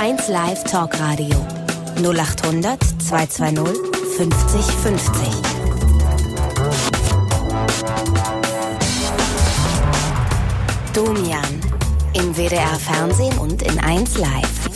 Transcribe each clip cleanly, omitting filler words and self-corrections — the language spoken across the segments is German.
1 Live Talkradio 0800 220 50 50. Domian im WDR Fernsehen und in 1 Live.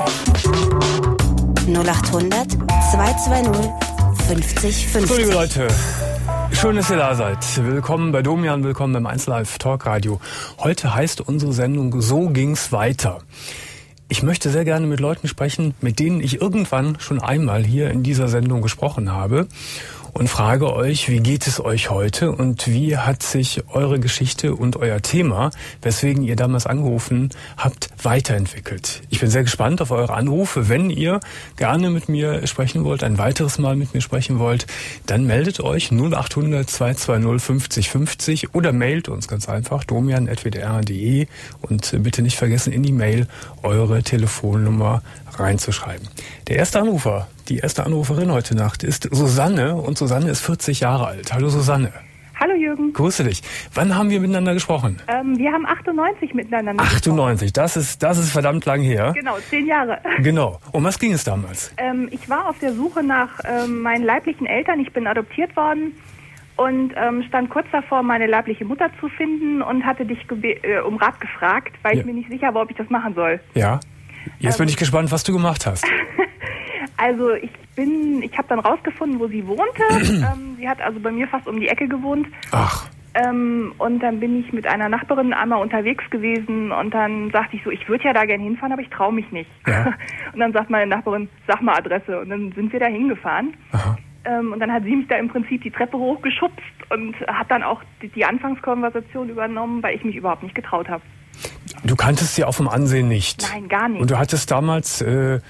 0800 220 50 50. So, liebe Leute, schön, dass ihr da seid. Willkommen bei Domian, willkommen beim 1 Live Talkradio. Heute heißt unsere Sendung So ging's weiter. Ich möchte sehr gerne mit Leuten sprechen, mit denen ich irgendwann schon einmal hier in dieser Sendung gesprochen habe. Und frage euch, wie geht es euch heute und wie hat sich eure Geschichte und euer Thema, weswegen ihr damals angerufen habt, weiterentwickelt. Ich bin sehr gespannt auf eure Anrufe. Wenn ihr gerne mit mir sprechen wollt, ein weiteres Mal mit mir sprechen wollt, dann meldet euch 0800 220 50 50 oder mailt uns ganz einfach domian@wdr.de und bitte nicht vergessen, in die Mail eure Telefonnummer reinzuschreiben. Der erste Anrufer, die erste Anruferin heute Nacht ist Susanne und Susanne ist 40 Jahre alt. Hallo Susanne. Hallo Jürgen. Grüße dich. Wann haben wir miteinander gesprochen? Wir haben 98 miteinander 98, das ist verdammt lang her. Genau, 10 Jahre. Genau. Um was ging es damals? Ich war auf der Suche nach meinen leiblichen Eltern. Ich bin adoptiert worden und stand kurz davor, meine leibliche Mutter zu finden und hatte dich um Rat gefragt, weil ich mir nicht sicher war, ob ich das machen soll. Ja. Jetzt bin ich gespannt, was du gemacht hast. Also ich habe dann rausgefunden, wo sie wohnte. Sie hat also bei mir fast um die Ecke gewohnt. Ach. Und dann bin ich mit einer Nachbarin einmal unterwegs gewesen und dann sagte ich so, ich würde ja da gerne hinfahren, aber ich traue mich nicht. Ja. Und dann sagt meine Nachbarin, sag mal Adresse. Und dann sind wir da hingefahren. Aha. Und dann hat sie mich da im Prinzip die Treppe hochgeschubst und hat dann auch die Anfangskonversation übernommen, weil ich mich überhaupt nicht getraut habe. Du kanntest sie auch vom Ansehen nicht? Nein, gar nicht. Und du hattest damals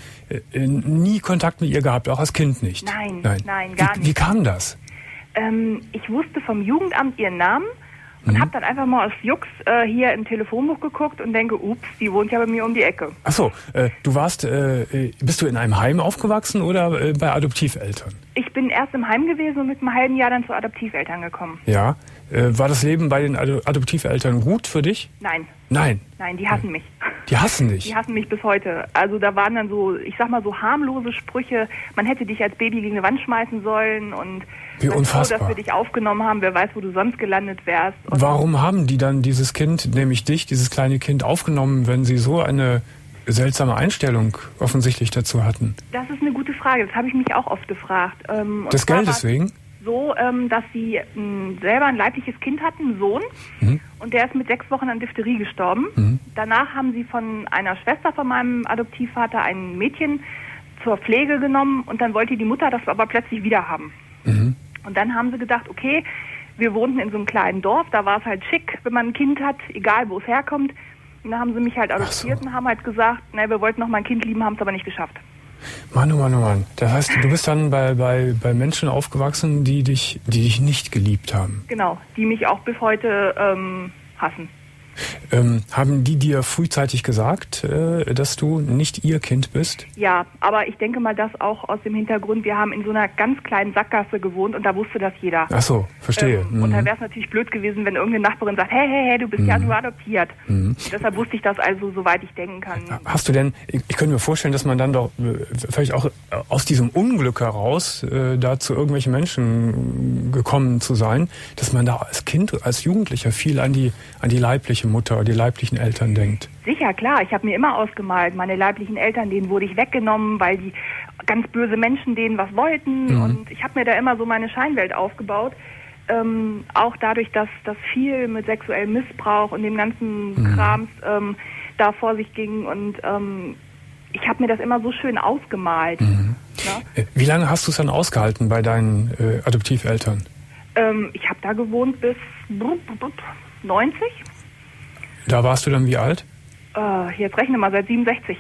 nie Kontakt mit ihr gehabt, auch als Kind nicht? Nein, gar nicht. Wie kam das? Ich wusste vom Jugendamt ihren Namen und habe dann einfach mal aus Jux hier im Telefonbuch geguckt und denke, ups, die wohnt ja bei mir um die Ecke. Ach so, bist du in einem Heim aufgewachsen oder bei Adoptiveltern? Ich bin erst im Heim gewesen und mit einem halben Jahr dann zu Adoptiveltern gekommen. Ja. War das Leben bei den Adoptiveltern gut für dich? Nein. Nein? Nein, die hassen mich. Die hassen dich? Die hassen mich bis heute. Also da waren dann so, ich sag mal so harmlose Sprüche, man hätte dich als Baby gegen eine Wand schmeißen sollen und wie unfassbar. Dass wir dich aufgenommen haben, wer weiß, wo du sonst gelandet wärst. Und warum haben die dann dieses Kind, nämlich dich, dieses kleine Kind, aufgenommen, wenn sie so eine seltsame Einstellung offensichtlich dazu hatten? Das ist eine gute Frage, das habe ich mich auch oft gefragt. Das Geld deswegen? So, dass sie selber ein leibliches Kind hatten, einen Sohn, und der ist mit 6 Wochen an Diphtherie gestorben. Danach haben sie von einer Schwester von meinem Adoptivvater ein Mädchen zur Pflege genommen und dann wollte die Mutter das aber plötzlich wieder haben. Und dann haben sie gedacht, okay, wir wohnten in so einem kleinen Dorf, da war es halt schick, wenn man ein Kind hat, egal wo es herkommt. Und dann haben sie mich halt adoptiert und haben halt gesagt, wir wollten noch mal ein Kind lieben, haben es aber nicht geschafft. Mann, oh Mann, oh Mann. Das heißt, du bist dann bei Menschen aufgewachsen, die dich nicht geliebt haben. Genau, die mich auch bis heute hassen. Haben die dir frühzeitig gesagt, dass du nicht ihr Kind bist? Ja, aber ich denke mal, das auch aus dem Hintergrund, wir haben in so einer ganz kleinen Sackgasse gewohnt und da wusste das jeder. Ach so, verstehe. Und da wäre es natürlich blöd gewesen, wenn irgendeine Nachbarin sagt, hey, du bist ja nur adoptiert. Deshalb wusste ich das also, soweit ich denken kann. Hast du denn, ich könnte mir vorstellen, dass man dann doch vielleicht auch aus diesem Unglück heraus da zu irgendwelchen Menschen gekommen zu sein, dass man da als Kind, als Jugendlicher viel an die leibliche Mutter, die leiblichen Eltern denkt. Sicher, klar. Ich habe mir immer ausgemalt, meine leiblichen Eltern, denen wurde ich weggenommen, weil die ganz böse Menschen denen was wollten. Und ich habe mir da immer so meine Scheinwelt aufgebaut. Auch dadurch, dass das viel mit sexuellem Missbrauch und dem ganzen Krams da vor sich ging. Und ich habe mir das immer so schön ausgemalt. Ja? Wie lange hast du es dann ausgehalten bei deinen Adoptiveltern? Ich habe da gewohnt bis 90. Da warst du dann wie alt? Jetzt rechne mal, seit 67.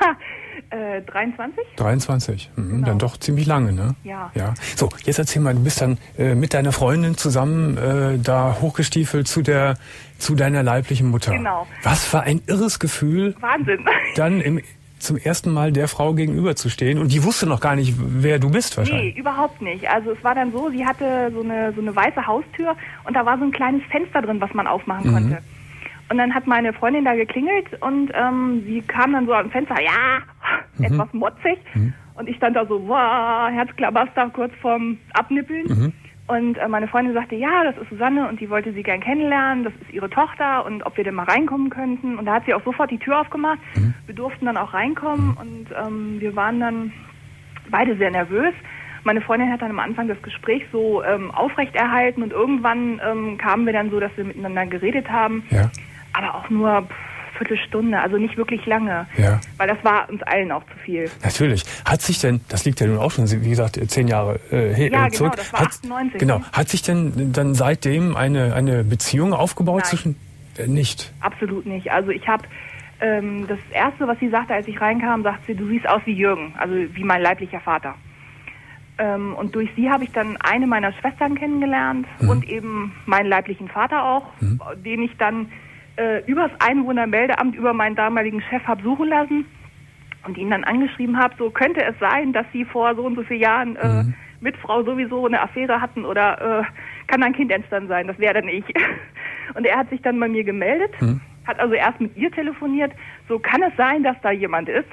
23? 23, Genau. Dann doch ziemlich lange, ne? Ja. So, jetzt erzähl mal, du bist dann mit deiner Freundin zusammen da hochgestiefelt zu deiner leiblichen Mutter. Genau. Was für ein irres Gefühl. Wahnsinn. Dann zum ersten Mal der Frau gegenüberzustehen und die wusste noch gar nicht, wer du bist wahrscheinlich. Nee, überhaupt nicht. Also es war dann so, sie hatte so eine weiße Haustür und da war so ein kleines Fenster drin, was man aufmachen konnte. Und dann hat meine Freundin da geklingelt und sie kam dann so am Fenster, ja, etwas motzig. Und ich stand da so, wow, Herzklabaster, kurz vorm Abnippeln. Und meine Freundin sagte, ja, das ist Susanne und die wollte sie gern kennenlernen, das ist ihre Tochter und ob wir denn mal reinkommen könnten. Und da hat sie auch sofort die Tür aufgemacht. Wir durften dann auch reinkommen und wir waren dann beide sehr nervös. Meine Freundin hat dann am Anfang das Gespräch so aufrechterhalten und irgendwann kamen wir dann so, dass wir miteinander geredet haben. Ja. Aber auch nur Viertelstunde, also nicht wirklich lange. Ja. Weil das war uns allen auch zu viel. Natürlich. Hat sich denn, das liegt ja nun auch schon, wie gesagt, 10 Jahre ja, zurück. Genau, das war 98. Genau. Hat sich denn dann seitdem eine Beziehung aufgebaut? Nein. Zwischen... nicht? Absolut nicht. Also ich habe das Erste, was sie sagte, als ich reinkam, sagt sie, du siehst aus wie Jürgen, also wie mein leiblicher Vater. Und durch sie habe ich dann eine meiner Schwestern kennengelernt und eben meinen leiblichen Vater auch, den ich dann übers Einwohnermeldeamt über meinen damaligen Chef habe suchen lassen und ihn dann angeschrieben habe, so könnte es sein, dass sie vor so und so vielen Jahren mit Frau sowieso eine Affäre hatten oder kann ein Kind entstanden sein, das wäre dann ich. Und er hat sich dann bei mir gemeldet, hat also erst mit ihr telefoniert, so kann es sein, dass da jemand ist.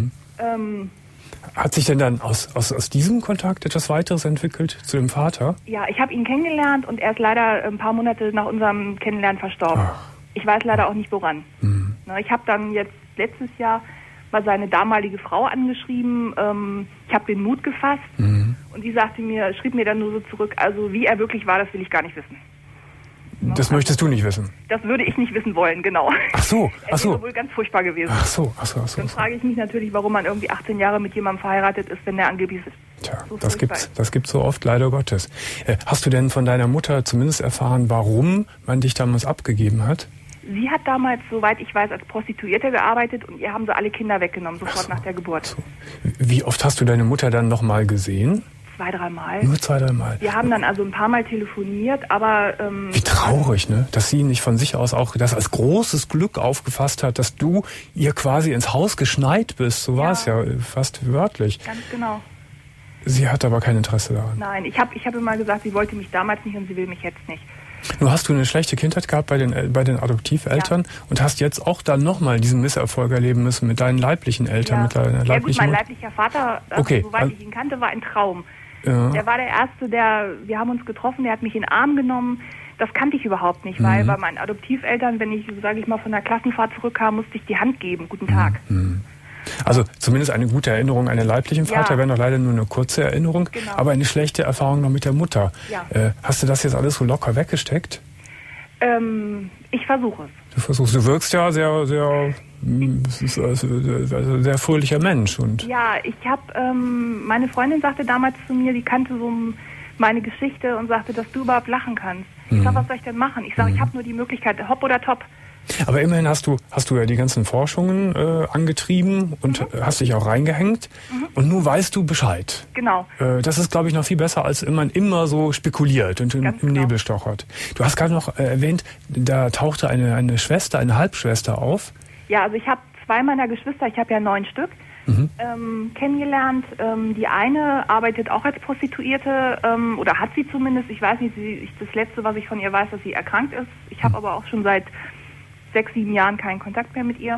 Hat sich denn dann aus diesem Kontakt etwas weiteres entwickelt zu dem Vater? Ja, ich habe ihn kennengelernt und er ist leider ein paar Monate nach unserem Kennenlernen verstorben. Ach. Ich weiß leider auch nicht, woran. Ich habe dann jetzt letztes Jahr mal seine damalige Frau angeschrieben. Ich habe den Mut gefasst und die schrieb mir dann nur so zurück, also wie er wirklich war, das will ich gar nicht wissen. Das möchtest du nicht wissen? Das würde ich nicht wissen wollen, genau. Ach so. Er wäre wohl ganz furchtbar gewesen. Ach so. Dann frage ich mich natürlich, warum man irgendwie 18 Jahre mit jemandem verheiratet ist, wenn der angeblich ist. Tja, so das gibt's so oft, leider Gottes. Hast du denn von deiner Mutter zumindest erfahren, warum man dich damals abgegeben hat? Sie hat damals, soweit ich weiß, als Prostituierte gearbeitet und ihr haben sie alle Kinder weggenommen, sofort nach der Geburt. So. Wie oft hast du deine Mutter dann nochmal gesehen? 2-3 Mal. Nur 2-3 Mal. Wir haben dann also ein paar Mal telefoniert, aber... Wie traurig, ne? Dass sie nicht von sich aus auch das als großes Glück aufgefasst hat, dass du ihr quasi ins Haus geschneit bist. So war es ja fast wörtlich. Ganz genau. Sie hat aber kein Interesse daran. Nein, ich hab immer gesagt, sie wollte mich damals nicht und sie will mich jetzt nicht. Nun hast du eine schlechte Kindheit gehabt bei den Adoptiveltern und hast jetzt auch dann nochmal diesen Misserfolg erleben müssen mit deinen leiblichen Eltern, mit deiner leiblichen mein leiblicher Vater, soweit ich ihn kannte, war ein Traum. Ja. Der war der Erste, wir haben uns getroffen, der hat mich in den Arm genommen. Das kannte ich überhaupt nicht, weil bei meinen Adoptiveltern, wenn ich, sage ich mal, von der Klassenfahrt zurückkam, musste ich die Hand geben. Guten Tag. Also zumindest eine gute Erinnerung an den leiblichen Vater, wäre noch leider nur eine kurze Erinnerung, aber eine schlechte Erfahrung noch mit der Mutter. Ja. Hast du das jetzt alles so locker weggesteckt? Ich versuche es. Du versuchst, du wirkst ja sehr, sehr, sehr fröhlicher Mensch. Und ja, ich habe, meine Freundin sagte damals zu mir, die kannte so meine Geschichte und sagte, dass du überhaupt lachen kannst. Ich sag, was soll ich denn machen? Ich sage, ich habe nur die Möglichkeit, hopp oder top. Aber immerhin hast du ja die ganzen Forschungen angetrieben und hast dich auch reingehängt und nun weißt du Bescheid. Genau. Das ist, glaube ich, noch viel besser, als wenn man immer so spekuliert und im Nebel stochert. Du hast gerade noch erwähnt, da tauchte eine Schwester, eine Halbschwester auf. Ja, also ich habe 2 meiner Geschwister, ich habe ja 9 Stück, kennengelernt. Die eine arbeitet auch als Prostituierte oder hat sie zumindest. Ich weiß nicht, das Letzte, was ich von ihr weiß, dass sie erkrankt ist. Ich habe aber auch schon seit 6-7 Jahren keinen Kontakt mehr mit ihr.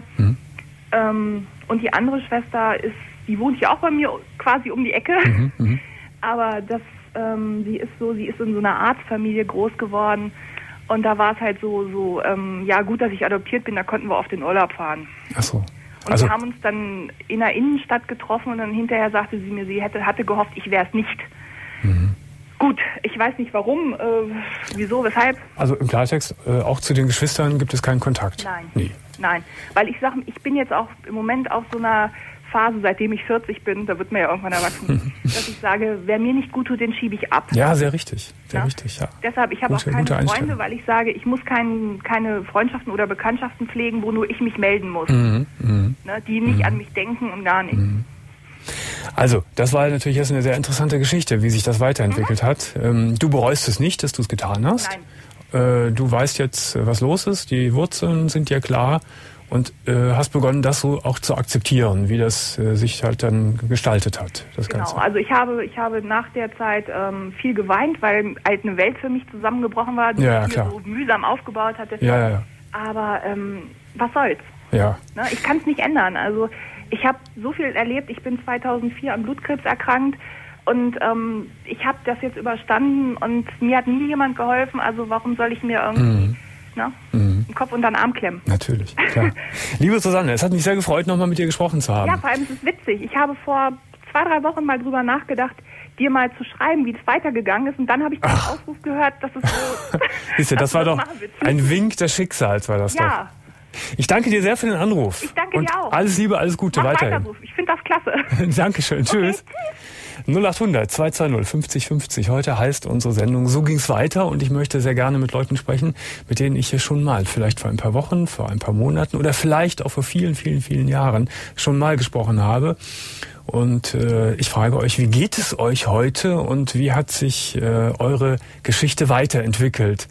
Und die andere Schwester die wohnt ja auch bei mir quasi um die Ecke. Aber sie ist in so einer Arztfamilie groß geworden. Und da war es halt so, ja gut, dass ich adoptiert bin, da konnten wir oft in Urlaub fahren. Ach so. Und wir haben uns dann in der Innenstadt getroffen und dann hinterher sagte sie mir, sie hatte gehofft, ich wäre es nicht. Gut, ich weiß nicht warum, wieso, weshalb. Also im Klartext, auch zu den Geschwistern gibt es keinen Kontakt? Nein. Nee. Nein, weil ich sage, ich bin jetzt auch im Moment auf so einer Phase, seitdem ich 40 bin, da wird man ja irgendwann erwachsen, dass ich sage, wer mir nicht gut tut, den schiebe ich ab. Ja, sehr richtig, richtig, ja. Deshalb, ich habe auch keine Freunde, weil ich sage, ich muss keine Freundschaften oder Bekanntschaften pflegen, wo nur ich mich melden muss. Die nicht an mich denken und gar nicht. Also, das war natürlich jetzt eine sehr interessante Geschichte, wie sich das weiterentwickelt hat. Du bereust es nicht, dass du es getan hast. Nein. Du weißt jetzt, was los ist, die Wurzeln sind dir klar und hast begonnen, das so auch zu akzeptieren, wie das sich halt dann gestaltet hat, das Ganze. Genau, also ich habe nach der Zeit viel geweint, weil halt eine Welt für mich zusammengebrochen war, die ich so mühsam aufgebaut hatte. Ja. Aber was soll's? Ja. Ich kann es nicht ändern. Also Ich habe so viel erlebt. Ich bin 2004 an Blutkrebs erkrankt und ich habe das jetzt überstanden und mir hat nie jemand geholfen. Also warum soll ich mir irgendwie den Kopf unter den Arm klemmen? Natürlich, klar. Liebe Susanne, es hat mich sehr gefreut, nochmal mit dir gesprochen zu haben. Ja, vor allem ist es witzig. Ich habe vor 2-3 Wochen mal drüber nachgedacht, dir mal zu schreiben, wie es weitergegangen ist. Und dann habe ich den Aufruf gehört, dass es so... Siehst du, das war doch ein Wink des Schicksals, war das doch. Ich danke dir sehr für den Anruf. Ich danke dir auch. Alles Liebe, alles Gute weiterhin. Ich finde das klasse. Dankeschön. Tschüss. 0800 220 50 50. Heute heißt unsere Sendung So ging's weiter und ich möchte sehr gerne mit Leuten sprechen, mit denen ich hier schon mal, vielleicht vor ein paar Wochen, vor ein paar Monaten oder vielleicht auch vor vielen, vielen, vielen Jahren schon mal gesprochen habe. Und ich frage euch, wie geht es euch heute und wie hat sich eure Geschichte weiterentwickelt?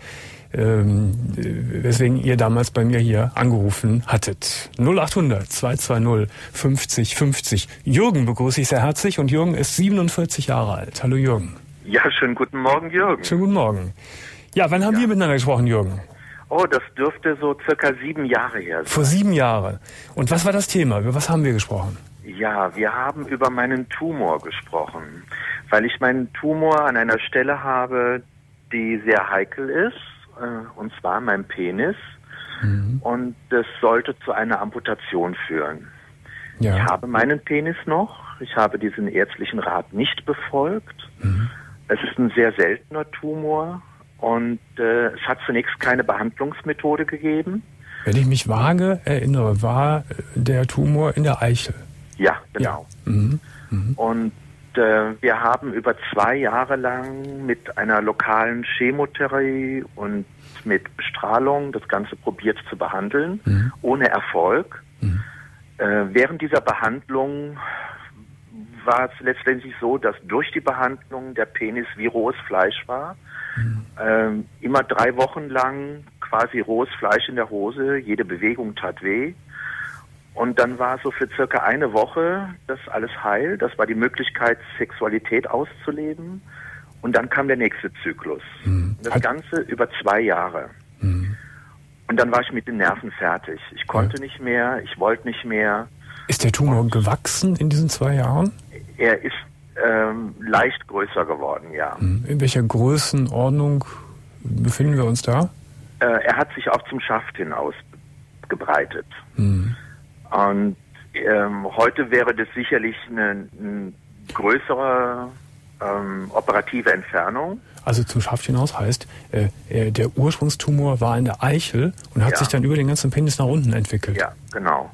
Weswegen ihr damals bei mir hier angerufen hattet. 0800 220 50 50. Jürgen begrüße ich sehr herzlich und Jürgen ist 47 Jahre alt. Hallo Jürgen. Ja, schönen guten Morgen, Jürgen. Schönen guten Morgen. Ja, wann haben wir miteinander gesprochen, Jürgen? Oh, das dürfte so circa 7 Jahre her sein. Vor 7 Jahren. Und was war das Thema? Über was haben wir gesprochen? Ja, wir haben über meinen Tumor gesprochen, weil ich meinen Tumor an einer Stelle habe, die sehr heikel ist. Und zwar mein Penis. Und das sollte zu einer Amputation führen. Ja. Ich habe meinen Penis noch. Ich habe diesen ärztlichen Rat nicht befolgt. Es ist ein sehr seltener Tumor und es hat zunächst keine Behandlungsmethode gegeben. Wenn ich mich vage erinnere, war der Tumor in der Eichel. Ja, genau. Ja. Und wir haben über 2 Jahre lang mit einer lokalen Chemotherapie und mit Bestrahlung das Ganze probiert zu behandeln, ohne Erfolg. Während dieser Behandlung war es letztendlich so, dass durch die Behandlung der Penis wie rohes Fleisch war. Immer 3 Wochen lang quasi rohes Fleisch in der Hose, jede Bewegung tat weh. Und dann war so für circa 1 Woche das alles heil. Das war die Möglichkeit, Sexualität auszuleben. Und dann kam der nächste Zyklus. Das Ganze über 2 Jahre. Und dann war ich mit den Nerven fertig. Ich konnte nicht mehr, ich wollte nicht mehr. Ist der Tumor gewachsen in diesen 2 Jahren? Er ist leicht größer geworden, ja. In welcher Größenordnung befinden wir uns da? Er hat sich auch zum Schaft hin ausgebreitet. Und heute wäre das sicherlich eine größere operative Entfernung. Also zum Schaft hinaus heißt, der Ursprungstumor war in der Eichel und hat sich dann über den ganzen Penis nach unten entwickelt. Ja, genau.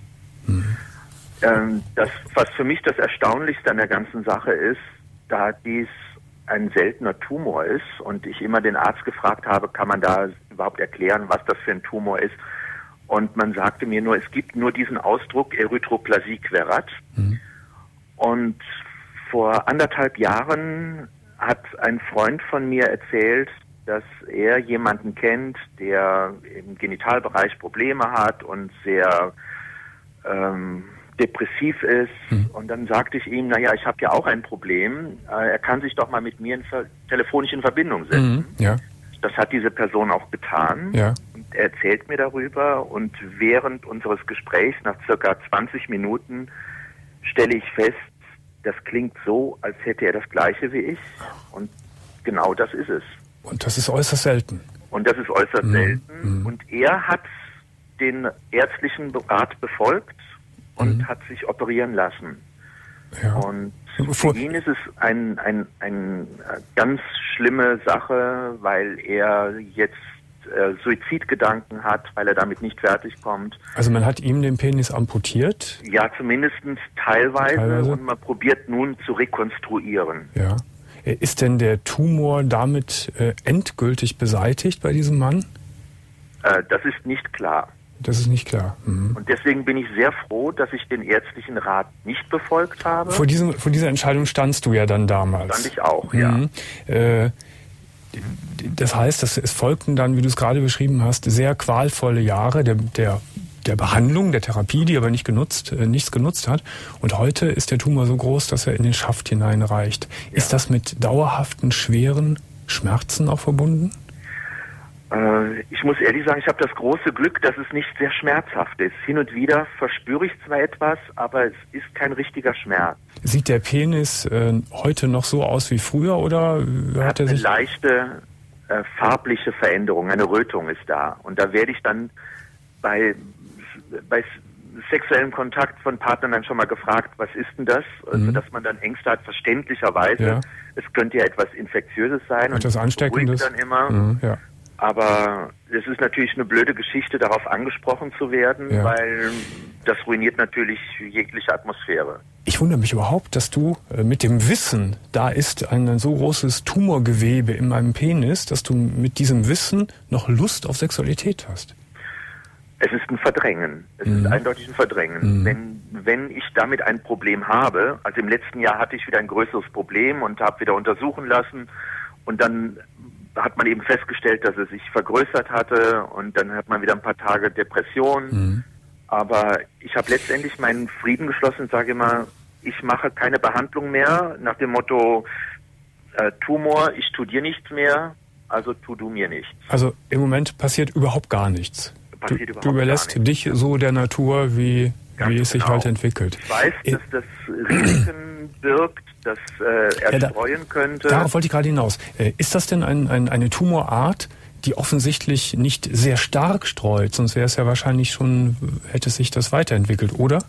Das, was für mich das Erstaunlichste an der ganzen Sache ist, da dies ein seltener Tumor ist und ich immer den Arzt gefragt habe, kann man da überhaupt erklären, was das für ein Tumor ist? Und man sagte mir nur, es gibt nur diesen Ausdruck Erythroplasie querat. Und vor 1,5 Jahren hat ein Freund von mir erzählt, dass er jemanden kennt, der im Genitalbereich Probleme hat und sehr depressiv ist. Und dann sagte ich ihm, naja, ich habe ja auch ein Problem. Er kann sich doch mal mit mir telefonisch in Verbindung setzen. Ja. Das hat diese Person auch getan. Ja. Und er erzählt mir darüber und während unseres Gesprächs, nach circa 20 Minuten, stelle ich fest, das klingt so, als hätte er das Gleiche wie ich. Und genau das ist es. Und das ist äußerst selten. Und das ist äußerst selten. Und er hat den ärztlichen Rat befolgt und hat sich operieren lassen. Ja. Und für ihn ist es eine ganz schlimme Sache, weil er jetzt Suizidgedanken hat, weil er damit nicht fertig kommt. Also man hat ihm den Penis amputiert? Ja, zumindest teilweise. Und man probiert nun zu rekonstruieren. Ja. Ist denn der Tumor damit endgültig beseitigt bei diesem Mann? Das ist nicht klar. Das ist nicht klar. Und deswegen bin ich sehr froh, dass ich den ärztlichen Rat nicht befolgt habe. Vor dieser Entscheidung standst du ja dann damals. Stand ich auch, ja. Das heißt, es folgten dann, wie du es gerade beschrieben hast, sehr qualvolle Jahre der Behandlung, der Therapie, die aber nichts genutzt hat. Und heute ist der Tumor so groß, dass er in den Schaft hineinreicht. Ja. Ist das mit dauerhaften, schweren Schmerzen auch verbunden? Ich muss ehrlich sagen, ich habe das große Glück, dass es nicht sehr schmerzhaft ist. Hin und wieder verspüre ich zwar etwas, aber es ist kein richtiger Schmerz. Sieht der Penis heute noch so aus wie früher oder hat er sich... Eine leichte farbliche Veränderung, eine Rötung ist da. Und da werde ich dann bei sexuellem Kontakt von Partnern dann schon mal gefragt, was ist denn das? Also, dass man dann Ängste hat, verständlicherweise. Ja. Es könnte ja etwas Infektiöses sein. Und das Ansteckendes. Dann immer. Ja. Aber es ist natürlich eine blöde Geschichte, darauf angesprochen zu werden, weil das ruiniert natürlich jegliche Atmosphäre. Ich wundere mich überhaupt, dass du mit dem Wissen, da ist ein so großes Tumorgewebe in meinem Penis, dass du mit diesem Wissen noch Lust auf Sexualität hast. Es ist ein Verdrängen. Es ist eindeutig ein Verdrängen. Wenn ich damit ein Problem habe, also im letzten Jahr hatte ich wieder ein größeres Problem und habe wieder untersuchen lassen und dann hat man eben festgestellt, dass es sich vergrößert hatte und dann hat man wieder ein paar Tage Depression. Aber ich habe letztendlich meinen Frieden geschlossen und sage immer, ich mache keine Behandlung mehr nach dem Motto Tumor, ich tu dir nichts mehr, also tu du mir nichts. Also im Moment passiert überhaupt gar nichts. Du überlässt dich so der Natur, wie es sich halt entwickelt. Ich weiß, dass das Risiken birgt, das erstreuen könnte. Darauf wollte ich gerade hinaus. Ist das denn eine Tumorart, die offensichtlich nicht sehr stark streut? Sonst wäre es ja wahrscheinlich schon, hätte sich das weiterentwickelt, oder?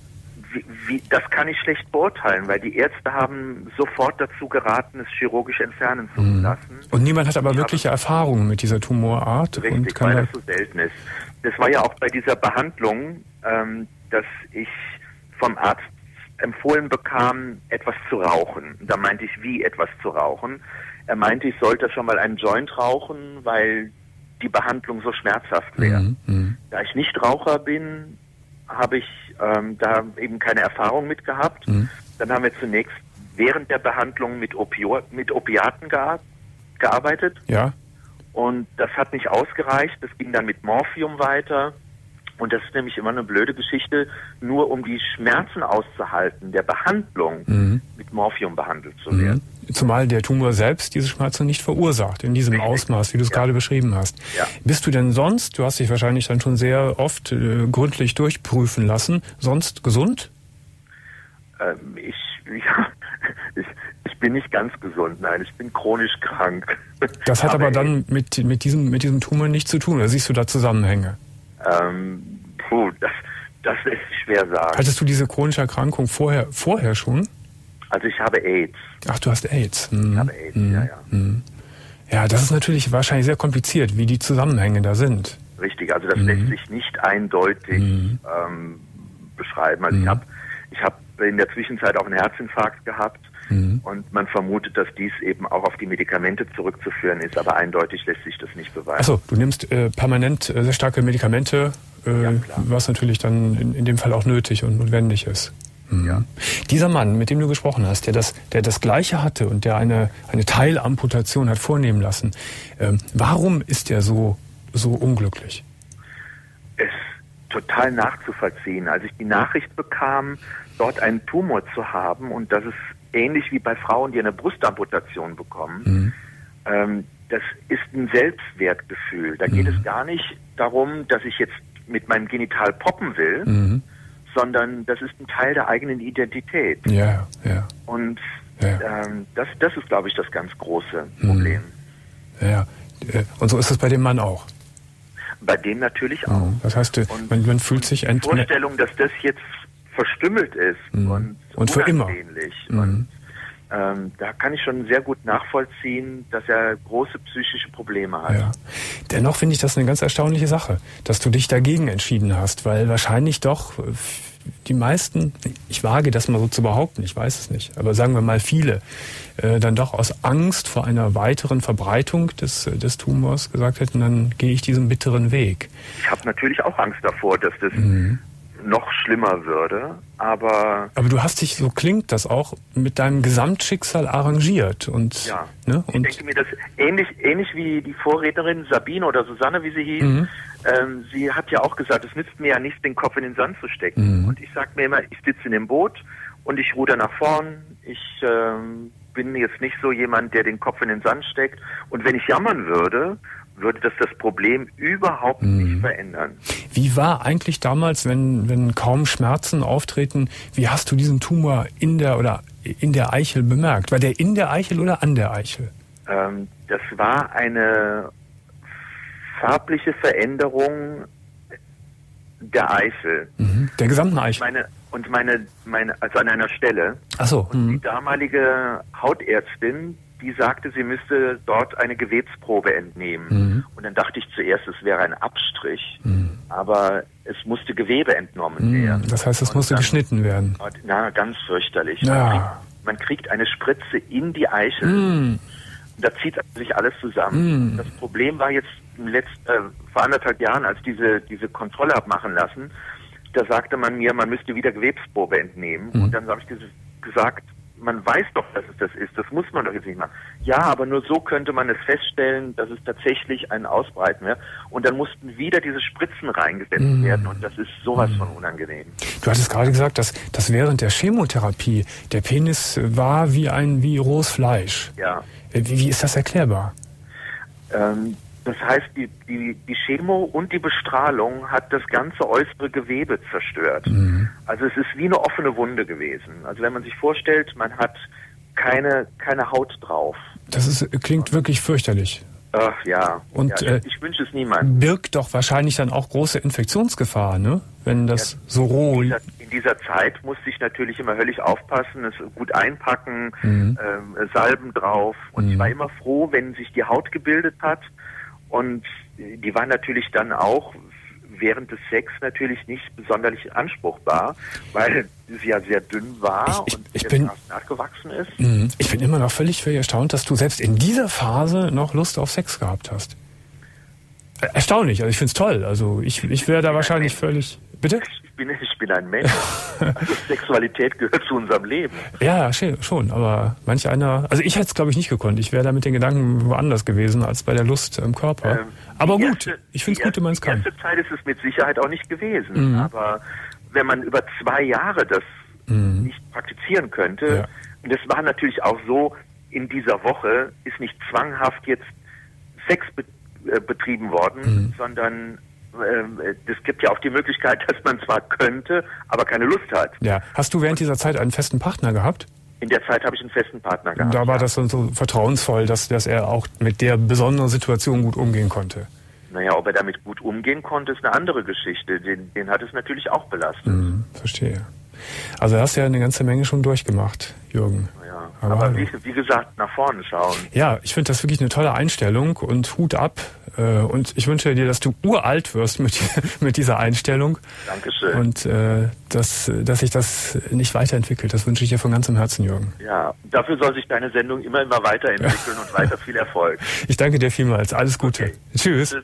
Das kann ich schlecht beurteilen, weil die Ärzte haben sofort dazu geraten, es chirurgisch entfernen zu lassen. Und niemand hat aber wirkliche Erfahrungen mit dieser Tumorart. Richtig, weil das so selten ist. Das war ja auch bei dieser Behandlung, dass ich vom Arzt empfohlen bekam, etwas zu rauchen. Da meinte ich, wie etwas zu rauchen. Er meinte, ich sollte schon mal einen Joint rauchen, weil die Behandlung so schmerzhaft wäre. Da ich nicht Raucher bin, habe ich da eben keine Erfahrung mit gehabt. Dann haben wir zunächst während der Behandlung mit Opiaten gearbeitet. Ja. Und das hat nicht ausgereicht. Das ging dann mit Morphium weiter. Und das ist nämlich immer eine blöde Geschichte, nur um die Schmerzen auszuhalten, der Behandlung mit Morphium behandelt zu werden. Zumal der Tumor selbst diese Schmerzen nicht verursacht, in diesem Ausmaß, wie du es gerade beschrieben hast. Ja. Bist du denn sonst, du hast dich wahrscheinlich dann schon sehr oft gründlich durchprüfen lassen, sonst gesund? Ich bin nicht ganz gesund, nein, ich bin chronisch krank. Das hat aber dann mit diesem Tumor nichts zu tun, oder siehst du da Zusammenhänge? Das lässt sich schwer sagen. Hattest du diese chronische Erkrankung vorher schon? Also ich habe AIDS. Ach, du hast AIDS. Ich habe AIDS, ja. Ja, das ist natürlich wahrscheinlich sehr kompliziert, wie die Zusammenhänge da sind. Richtig, also das lässt sich nicht eindeutig beschreiben. Also ich hab in der Zwischenzeit auch einen Herzinfarkt gehabt und man vermutet, dass dies eben auch auf die Medikamente zurückzuführen ist, aber eindeutig lässt sich das nicht beweisen. Achso, du nimmst permanent sehr starke Medikamente, was natürlich dann in dem Fall auch nötig und notwendig ist. Ja. Dieser Mann, mit dem du gesprochen hast, der das Gleiche hatte und der eine Teilamputation hat vornehmen lassen, warum ist er so unglücklich? Es ist total nachzuvollziehen. Als ich die Nachricht bekam, dort einen Tumor zu haben und das ist ähnlich wie bei Frauen, die eine Brustamputation bekommen, das ist ein Selbstwertgefühl. Da geht es gar nicht darum, dass ich jetzt mit meinem Genital poppen will, sondern das ist ein Teil der eigenen Identität. Ja. Und das ist, glaube ich, das ganz große Problem. Ja, und so ist es bei dem Mann auch. Bei dem natürlich auch. Das heißt, man fühlt sich die Vorstellung, dass das jetzt verstümmelt ist und für immer. Und da kann ich schon sehr gut nachvollziehen, dass er große psychische Probleme hat. Ja. Dennoch finde ich das eine ganz erstaunliche Sache, dass du dich dagegen entschieden hast, weil wahrscheinlich doch die meisten, ich wage das mal so zu behaupten, ich weiß es nicht, aber sagen wir mal viele, dann doch aus Angst vor einer weiteren Verbreitung des Tumors gesagt hätten, dann gehe ich diesen bitteren Weg. Ich habe natürlich auch Angst davor, dass das noch schlimmer würde, aber du hast dich, so klingt das auch, mit deinem Gesamtschicksal arrangiert und ja, ne? Ich denke mir, das ähnlich wie die Vorrednerin Sabine oder Susanne, wie sie hieß, sie hat ja auch gesagt, es nützt mir ja nichts, den Kopf in den Sand zu stecken. Und ich sage mir immer, ich sitze in dem Boot und ich ruder nach vorn, ich bin jetzt nicht so jemand, der den Kopf in den Sand steckt, und wenn ich jammern würde würde das Problem überhaupt nicht verändern. Wie war eigentlich damals, wenn kaum Schmerzen auftreten, wie hast du diesen Tumor in der Eichel bemerkt? War der in der Eichel oder an der Eichel? Das war eine farbliche Veränderung der Eichel. Der gesamten Eichel? Also an einer Stelle. Ach so. Und die damalige Hautärztin, die sagte, sie müsste dort eine Gewebsprobe entnehmen. Und dann dachte ich zuerst, es wäre ein Abstrich. Aber es musste Gewebe entnommen werden. Das heißt, es musste geschnitten werden. Na, ganz fürchterlich. Ja. Man kriegt eine Spritze in die Eichel. Da zieht sich alles zusammen. Das Problem war jetzt vor 1,5 Jahren, als diese Kontrolle habe machen lassen, da sagte man mir, man müsste wieder Gewebsprobe entnehmen. Und dann habe ich gesagt, man weiß doch, dass es das ist. Das muss man doch jetzt nicht machen. Ja, aber nur so könnte man es feststellen, dass es tatsächlich ein Ausbreiten wäre. Und dann mussten wieder diese Spritzen reingesetzt werden. Und das ist sowas von unangenehm. Du hattest gerade gesagt, dass während der Chemotherapie der Penis war wie rohes Fleisch. Ja. Wie ist das erklärbar? Das heißt, die Chemo und die Bestrahlung hat das ganze äußere Gewebe zerstört. Also es ist wie eine offene Wunde gewesen. Also wenn man sich vorstellt, man hat keine Haut drauf. Das klingt wirklich fürchterlich. Ach ja. Und ja, ich wünsche es niemandem. Birgt doch wahrscheinlich dann auch große Infektionsgefahr, ne? Wenn das so roh... In dieser Zeit musste ich natürlich immer höllisch aufpassen, es gut einpacken, Salben drauf. Und ich war immer froh, wenn sich die Haut gebildet hat. Und die war natürlich dann auch während des Sex natürlich nicht besonders anspruchbar, weil sie ja sehr dünn war und jetzt nachgewachsen ist. Ich bin immer noch völlig erstaunt, dass du selbst in dieser Phase noch Lust auf Sex gehabt hast. Erstaunlich, also ich finde es toll. Also ich wäre da wahrscheinlich völlig... Bitte? Ich bin ein Mensch. Also Sexualität gehört zu unserem Leben. Ja, schon, aber manch einer... Also ich hätte es, glaube ich, nicht gekonnt. Ich wäre da mit den Gedanken woanders gewesen, als bei der Lust im Körper. Aber gut, ich finde es gut, wenn man es kann. Die erste Zeit ist es mit Sicherheit auch nicht gewesen. Aber wenn man über 2 Jahre das nicht praktizieren könnte, und es war natürlich auch so, in dieser Woche ist nicht zwanghaft jetzt Sex betrieben worden, sondern... Es gibt ja auch die Möglichkeit, dass man zwar könnte, aber keine Lust hat. Ja. Hast du während dieser Zeit einen festen Partner gehabt? In der Zeit habe ich einen festen Partner gehabt. Da war das so vertrauensvoll, dass er auch mit der besonderen Situation gut umgehen konnte. Naja, ob er damit gut umgehen konnte, ist eine andere Geschichte. Den hat es natürlich auch belastet. Verstehe. Also hast du ja eine ganze Menge schon durchgemacht, Jürgen. Ja, aber wie gesagt, nach vorne schauen. Ja, ich finde das wirklich eine tolle Einstellung und Hut ab. Und ich wünsche dir, dass du uralt wirst mit dieser Einstellung. Dankeschön. Und dass sich das nicht weiterentwickelt. Das wünsche ich dir von ganzem Herzen, Jürgen. Ja, dafür soll sich deine Sendung immer weiterentwickeln und weiter viel Erfolg. Ich danke dir vielmals. Alles Gute. Okay. Tschüss.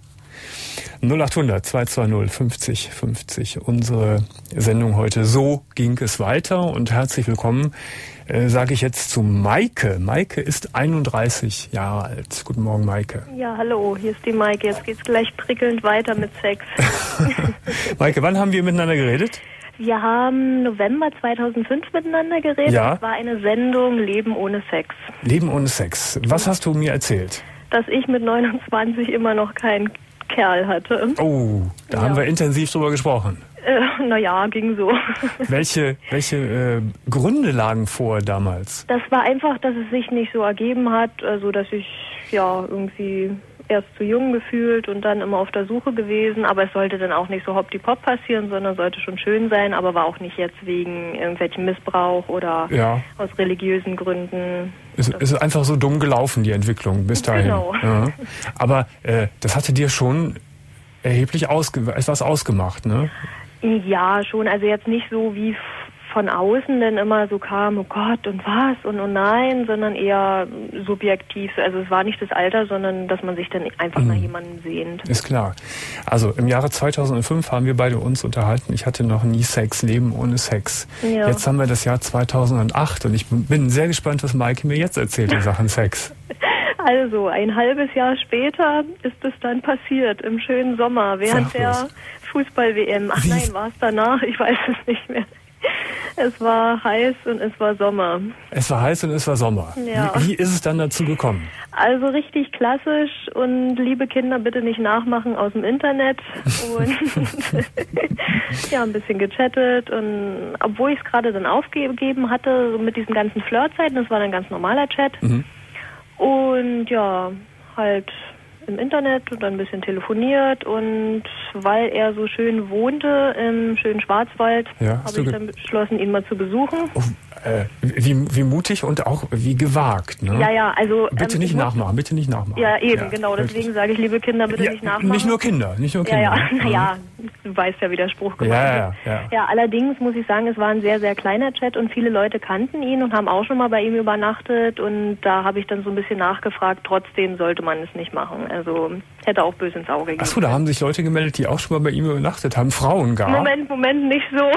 0800 220 50 50. Unsere Sendung heute. So ging es weiter. Und herzlich willkommen, sage ich jetzt zu Maike. Maike ist 31 Jahre alt. Guten Morgen, Maike. Ja, hallo, hier ist die Maike. Jetzt geht's gleich prickelnd weiter mit Sex. Maike, wann haben wir miteinander geredet? Wir haben November 2005 miteinander geredet. Ja. Es war eine Sendung Leben ohne Sex. Leben ohne Sex. Was hast du mir erzählt? Dass ich mit 29 immer noch keinen Kerl hatte. Oh, da haben wir intensiv drüber gesprochen. Naja, ging so. Welche Gründe lagen vor damals? Das war einfach, dass es sich nicht so ergeben hat, also dass ich ja irgendwie erst zu jung gefühlt und dann immer auf der Suche gewesen, aber es sollte dann auch nicht so hoppdi-pop passieren, sondern sollte schon schön sein, aber war auch nicht jetzt wegen irgendwelchem Missbrauch oder aus religiösen Gründen. Es ist einfach so dumm gelaufen, die Entwicklung bis dahin. Genau. Ja. Aber das hatte dir schon erheblich etwas ausgemacht, ne? Ja, schon. Also jetzt nicht so wie von außen dann immer so kam, oh Gott und was und oh nein, sondern eher subjektiv. Also es war nicht das Alter, sondern dass man sich dann einfach nach jemandem sehnt. Ist klar. Also im Jahre 2005 haben wir beide uns unterhalten. Ich hatte noch nie Sex, Leben ohne Sex. Ja. Jetzt haben wir das Jahr 2008 und ich bin sehr gespannt, was Maike mir jetzt erzählt in Sachen Sex. Also, ein halbes Jahr später ist es dann passiert, im schönen Sommer, während der Fußball-WM. Ach nein, war es danach? Ich weiß es nicht mehr. Es war heiß und es war Sommer. Es war heiß und es war Sommer. Ja. Wie ist es dann dazu gekommen? Also richtig klassisch und liebe Kinder, bitte nicht nachmachen aus dem Internet. Und ja, ein bisschen gechattet. Und obwohl ich es gerade dann aufgegeben hatte, so mit diesen ganzen Flirtzeiten, das war dann ganz normaler Chat. Und ja, halt im Internet und dann ein bisschen telefoniert. Und weil er so schön wohnte im schönen Schwarzwald, habe ich dann beschlossen, ihn mal zu besuchen. Oh, wie mutig und auch wie gewagt, ne? Ja, also... Bitte nicht nachmachen, bitte nicht nachmachen. Ja, eben, genau. Deswegen sage ich, liebe Kinder, bitte nicht nachmachen. Nicht nur Kinder. Ja, du weißt ja, wie der Spruch gemeint ist. Ja, allerdings muss ich sagen, es war ein sehr, sehr kleiner Chat und viele Leute kannten ihn und haben auch schon mal bei ihm übernachtet und da habe ich dann so ein bisschen nachgefragt, trotzdem sollte man es nicht machen. Also hätte auch böse ins Auge gegeben. Achso, da haben sich Leute gemeldet, die auch schon mal bei ihm übernachtet haben, Frauen gar. Moment, nicht so.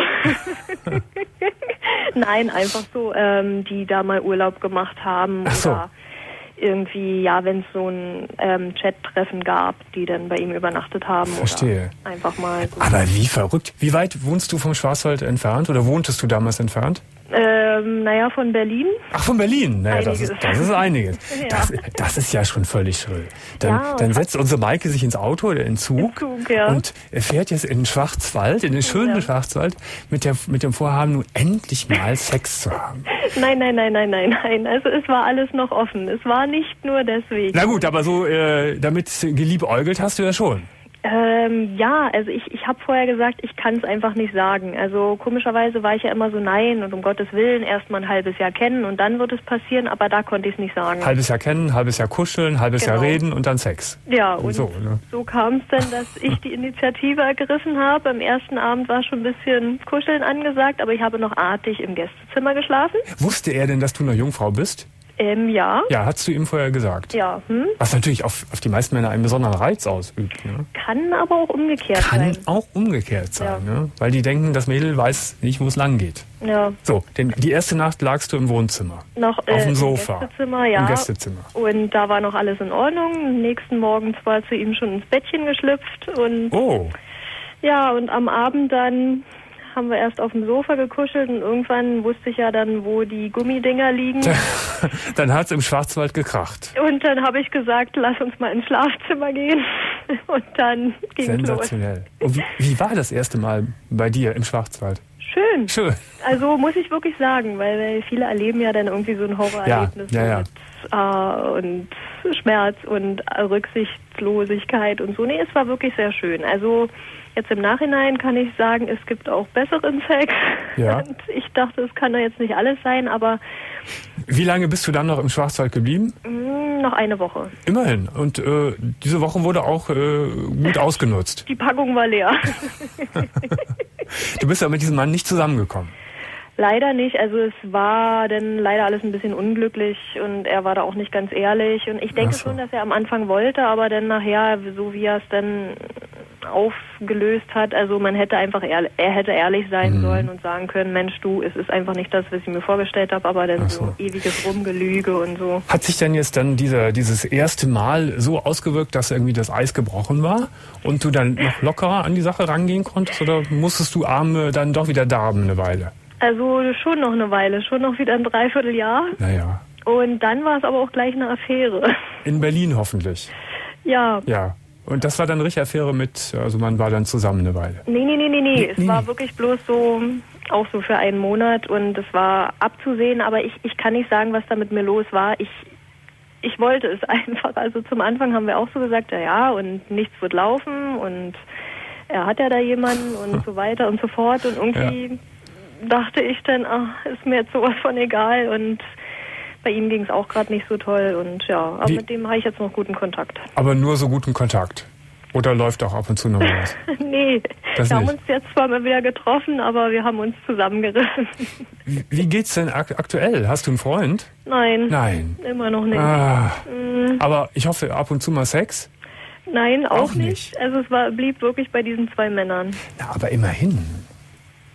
Nein, einfach so, die da mal Urlaub gemacht haben. Ach so. Oder irgendwie, ja, wenn es so ein Chat-Treffen gab, die dann bei ihm übernachtet haben. Verstehe. Oder einfach mal so. Aber wie verrückt. Wie weit wohnst du vom Schwarzwald entfernt oder wohntest du damals entfernt? Von Berlin. Ach, von Berlin? Naja, das ist einiges. Ja. Das ist ja schon völlig schrill. Dann setzt unsere Maike sich ins Auto oder in den Zug und fährt jetzt in den Schwarzwald, in den schönen Schwarzwald, mit dem Vorhaben, nun endlich mal Sex zu haben. Nein. Also es war alles noch offen. Es war nicht nur deswegen. Na gut, aber so damit geliebäugelt hast du ja schon. Ja, also ich habe vorher gesagt, ich kann es einfach nicht sagen. Also komischerweise war ich ja immer so, nein und um Gottes Willen erst mal ein halbes Jahr kennen und dann wird es passieren, aber da konnte ich es nicht sagen. Halbes Jahr kennen, halbes Jahr kuscheln, halbes Jahr reden und dann Sex. Ja, und so kam es dann, dass ich die Initiative ergriffen habe. Am ersten Abend war schon ein bisschen Kuscheln angesagt, aber ich habe noch artig im Gästezimmer geschlafen. Wusste er denn, dass du eine Jungfrau bist? Ja. Ja, hast du ihm vorher gesagt? Ja. Was natürlich auf die meisten Männer einen besonderen Reiz ausübt. Ne? Kann aber auch umgekehrt sein. Kann auch umgekehrt sein, ne? Weil die denken, das Mädel weiß nicht, wo es lang geht. Ja. So, denn die erste Nacht lagst du im Wohnzimmer. Auf dem Sofa. Im Gästezimmer, ja. Im Gästezimmer. Und da war noch alles in Ordnung. Am nächsten Morgen war zu ihm schon ins Bettchen geschlüpft. Und ja, und am Abend dann haben wir erst auf dem Sofa gekuschelt und irgendwann wusste ich ja dann, wo die Gummidinger liegen. Dann hat es im Schwarzwald gekracht. Und dann habe ich gesagt, lass uns mal ins Schlafzimmer gehen. Und dann ging es los. Sensationell. Und wie war das erste Mal bei dir im Schwarzwald? Schön. Also muss ich wirklich sagen, weil viele erleben ja dann irgendwie so ein Horrorerlebnis mit und Schmerz und Rücksichtslosigkeit und so. Nee, es war wirklich sehr schön. Also jetzt im Nachhinein kann ich sagen, es gibt auch besseren Sex. Ja. Und ich dachte, es kann doch jetzt nicht alles sein, aber... Wie lange bist du dann noch im Schwarzwald geblieben? Noch eine Woche. Immerhin. Und diese Woche wurde auch gut ausgenutzt. Die Packung war leer. Du bist ja mit diesem Mann nicht zusammengekommen. Leider nicht. Also es war dann leider alles ein bisschen unglücklich und er war da auch nicht ganz ehrlich. Und ich denke schon, dass er am Anfang wollte, aber dann nachher, so wie er es dann aufgelöst hat, also man hätte einfach er hätte ehrlich sein sollen und sagen können, Mensch, du, es ist einfach nicht das, was ich mir vorgestellt habe, aber dann so ewiges Rumgelüge und so. Hat sich denn jetzt dann dieses erste Mal so ausgewirkt, dass irgendwie das Eis gebrochen war und du dann noch lockerer an die Sache rangehen konntest oder musstest du Arme dann doch wieder darben eine Weile? Also schon noch eine Weile, schon noch wieder ein Dreivierteljahr. Naja. Und dann war es aber auch gleich eine Affäre. In Berlin hoffentlich. Ja. Ja. Und das war dann eine richtige Affäre also man war dann zusammen eine Weile. Nee. Es war wirklich bloß so, auch so für einen Monat und es war abzusehen, aber ich kann nicht sagen, was da mit mir los war. Ich wollte es einfach. Also zum Anfang haben wir auch so gesagt, ja, und nichts wird laufen und er hat ja da jemanden und so weiter und so fort und irgendwie dachte ich dann, ist mir jetzt sowas von egal und bei ihm ging es auch gerade nicht so toll und ja, aber mit dem habe ich jetzt noch guten Kontakt. Aber nur so guten Kontakt? Oder läuft auch ab und zu noch was? Nee, wir haben uns jetzt zwar mal wieder getroffen, aber wir haben uns zusammengerissen. Wie geht's denn aktuell? Hast du einen Freund? Nein. Immer noch nicht. Aber ich hoffe, ab und zu mal Sex? Nein, auch nicht. Also es blieb wirklich bei diesen 2 Männern. Na, aber immerhin.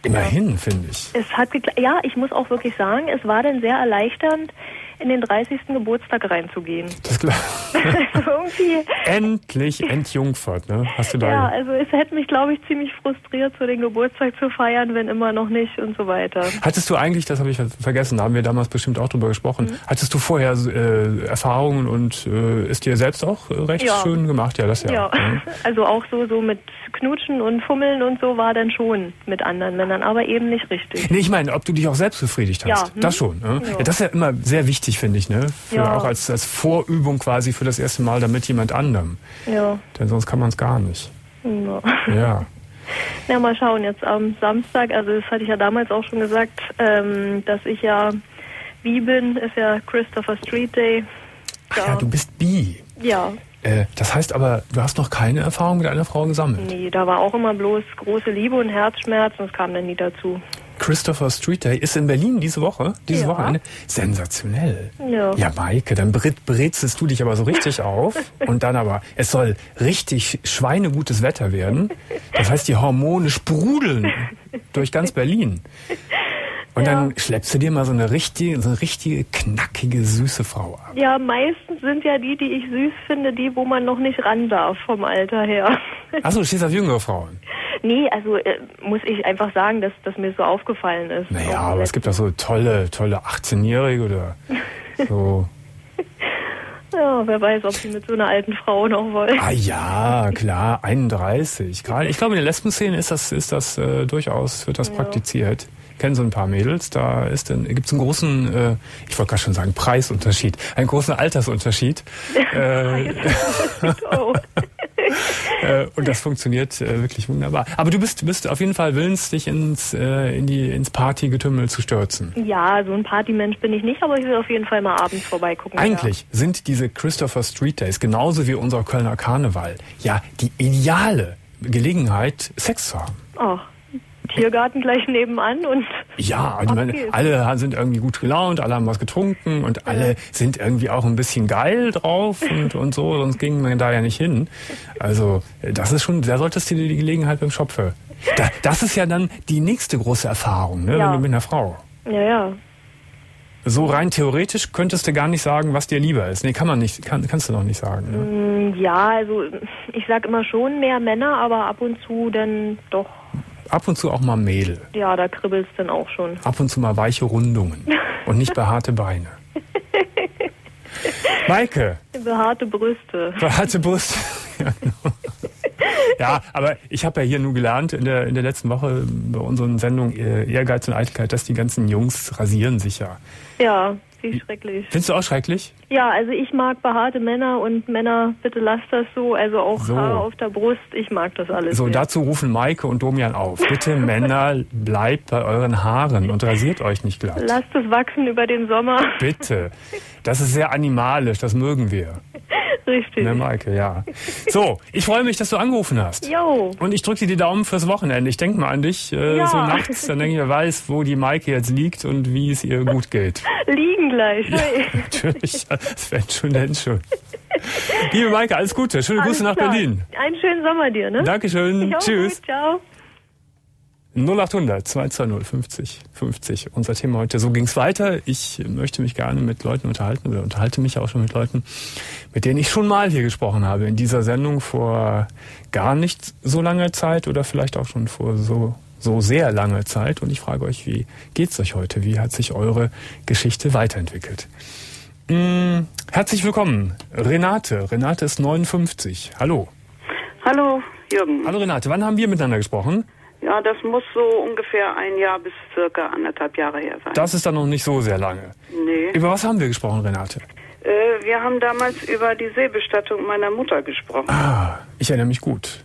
Immerhin, finde ich. Es hat ja, ich muss auch wirklich sagen, es war dann sehr erleichternd, in den 30. Geburtstag reinzugehen. Das klar. Irgendwie. Endlich entjungfert, ne? Hast du da? Ja, also es hätte mich, glaube ich, ziemlich frustriert, so den Geburtstag zu feiern, wenn immer noch nicht und so weiter. Hattest du eigentlich, das habe ich vergessen, da haben wir damals bestimmt auch drüber gesprochen, hattest du vorher Erfahrungen und ist dir selbst auch recht schön gemacht? Ja, das ja. Ja, also auch so mit Knutschen und Fummeln und so war dann schon mit anderen Männern, aber eben nicht richtig. Nee, ich meine, ob du dich auch selbst befriedigt hast. Ja, das schon. Ne? Ja. Ja, das ist ja immer sehr wichtig, finde ich, ne? Auch als Vorübung quasi für das erste Mal damit jemand anderem. Ja. Denn sonst kann man es gar nicht. Ja. Na, mal schauen, jetzt am Samstag, also das hatte ich ja damals auch schon gesagt, dass ich ja bi bin, ist ja Christopher Street Day. Ach ja, du bist bi. Ja. Das heißt aber, du hast noch keine Erfahrung mit einer Frau gesammelt? Nee, da war auch immer bloß große Liebe und Herzschmerz und es kam dann nie dazu. Christopher Street Day ist in Berlin dieses Wochenende. Sensationell. Ja, Maike, dann brezelst du dich aber so richtig auf und dann aber, es soll richtig schweinegutes Wetter werden. Das heißt, die Hormone sprudeln durch ganz Berlin. Und dann schleppst du dir mal so eine richtige knackige, süße Frau ab. Ja, meistens sind ja die ich süß finde, die, wo man noch nicht ran darf vom Alter her. Achso, du stehst auf jüngere Frauen? Nee, also muss ich einfach sagen, dass das mir so aufgefallen ist. Naja, aber es gibt auch so tolle 18-Jährige oder so. Ja, wer weiß, ob sie mit so einer alten Frau noch wollen. Ah ja, klar, 31. Gerade, ich glaube, in der Lesben-Szene ist das durchaus, wird das praktiziert. Ich kenne so ein paar Mädels, da gibt's einen großen, ich wollte gerade schon sagen, Preisunterschied, einen großen Altersunterschied. Und das funktioniert wirklich wunderbar. Aber du bist auf jeden Fall willens, dich ins Partygetümmel zu stürzen. Ja, so ein Partymensch bin ich nicht, aber ich will auf jeden Fall mal abends vorbeigucken. Eigentlich sind diese Christopher Street Days genauso wie unser Kölner Karneval ja die ideale Gelegenheit, Sex zu haben. Ach. Tiergarten gleich nebenan und... Ja, ich meine, alle sind irgendwie gut gelaunt, alle haben was getrunken und alle sind irgendwie auch ein bisschen geil drauf und so, sonst ging man da ja nicht hin. Also, das ist schon, da solltest du dir die Gelegenheit beim Schopfe. Das ist ja dann die nächste große Erfahrung, ne, wenn du mit einer Frau. Ja. So rein theoretisch könntest du gar nicht sagen, was dir lieber ist. Nee, kannst du noch nicht sagen. Ne? Ja, also ich sag immer schon mehr Männer, aber ab und zu dann doch. Ab und zu auch mal Mädel. Ja, da kribbelt's dann auch schon. Ab und zu mal weiche Rundungen und nicht behaarte Beine. Maike. Behaarte Brüste. Behaarte Brüste. Ja, genau. Ja, aber ich habe ja hier nur gelernt in der letzten Woche bei unseren Sendungen Ehrgeiz und Eitelkeit, dass die ganzen Jungs rasieren sich ja. Ja, wie schrecklich. Findest du auch schrecklich? Ja, also ich mag behaarte Männer und Männer, bitte lasst das so, also auch Haare auf der Brust, ich mag das alles. So, dazu rufen Maike und Domian auf. Bitte Männer, bleibt bei euren Haaren und rasiert euch nicht glatt. Lasst es wachsen über den Sommer. Bitte. Das ist sehr animalisch, das mögen wir. Richtig. Ne, Maike, ja. So, ich freue mich, dass du angerufen hast. Jo. Und ich drücke dir die Daumen fürs Wochenende. Ich denke mal an dich so nachts, dann denke ich, wer weiß, wo die Maike jetzt liegt und wie es ihr gut geht. Liegen gleich. Ja, natürlich, das wäre schon. Liebe Maike, alles Gute. Schöne Grüße nach Berlin. Einen schönen Sommer dir, ne? Dankeschön. Tschüss. Gut, ciao. 0800 220 50 50. Unser Thema heute. So ging's weiter. Ich möchte mich gerne mit Leuten unterhalten oder unterhalte mich auch schon mit Leuten, mit denen ich schon mal hier gesprochen habe in dieser Sendung vor gar nicht so langer Zeit oder vielleicht auch schon vor so sehr langer Zeit. Und ich frage euch, wie geht's euch heute? Wie hat sich eure Geschichte weiterentwickelt? Herzlich willkommen, Renate. Renate ist 59. Hallo. Hallo, Jürgen. Hallo Renate. Wann haben wir miteinander gesprochen? Ja, das muss so ungefähr ein Jahr bis circa 1,5 Jahre her sein. Das ist dann noch nicht so sehr lange. Nee. Über was haben wir gesprochen, Renate? Wir haben damals über die Seebestattung meiner Mutter gesprochen. Ah, ich erinnere mich gut.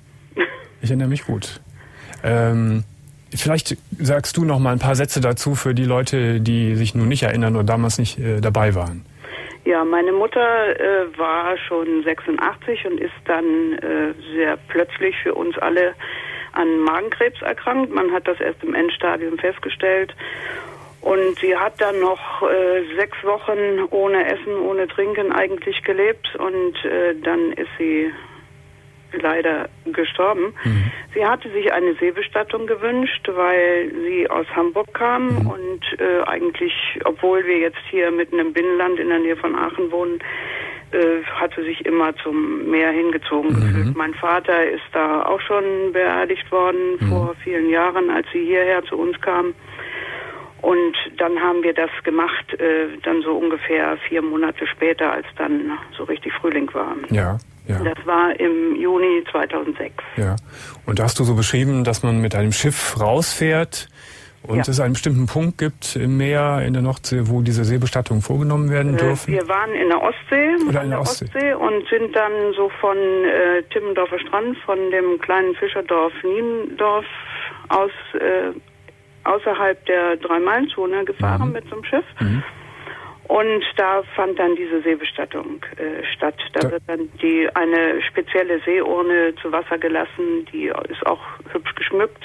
Vielleicht sagst du noch mal ein paar Sätze dazu für die Leute, die sich nun nicht erinnern oder damals nicht dabei waren. Ja, meine Mutter war schon 86 und ist dann sehr plötzlich für uns alle an Magenkrebs erkrankt. Man hat das erst im Endstadium festgestellt. Und sie hat dann noch 6 Wochen ohne Essen, ohne Trinken eigentlich gelebt. Und dann ist sie leider gestorben. Sie hatte sich eine Seebestattung gewünscht, weil sie aus Hamburg kam und eigentlich, obwohl wir jetzt hier mitten im Binnenland in der Nähe von Aachen wohnen, hat sie sich immer zum Meer hingezogen gefühlt. Mein Vater ist da auch schon beerdigt worden vor vielen Jahren, als sie hierher zu uns kam. Und dann haben wir das gemacht, dann so ungefähr 4 Monate später, als dann so richtig Frühling war. Ja. Das war im Juni 2006. Ja. Und da hast du so beschrieben, dass man mit einem Schiff rausfährt und es einen bestimmten Punkt gibt im Meer, in der Nordsee, wo diese Seebestattungen vorgenommen werden dürfen? Wir waren in der Ostsee, und sind dann so von Timmendorfer Strand, von dem kleinen Fischerdorf Niendorf aus außerhalb der 3-Meilen-Zone gefahren mit so einem Schiff. Und da fand dann diese Seebestattung statt. Da wird dann eine spezielle Seeurne zu Wasser gelassen, die ist auch hübsch geschmückt.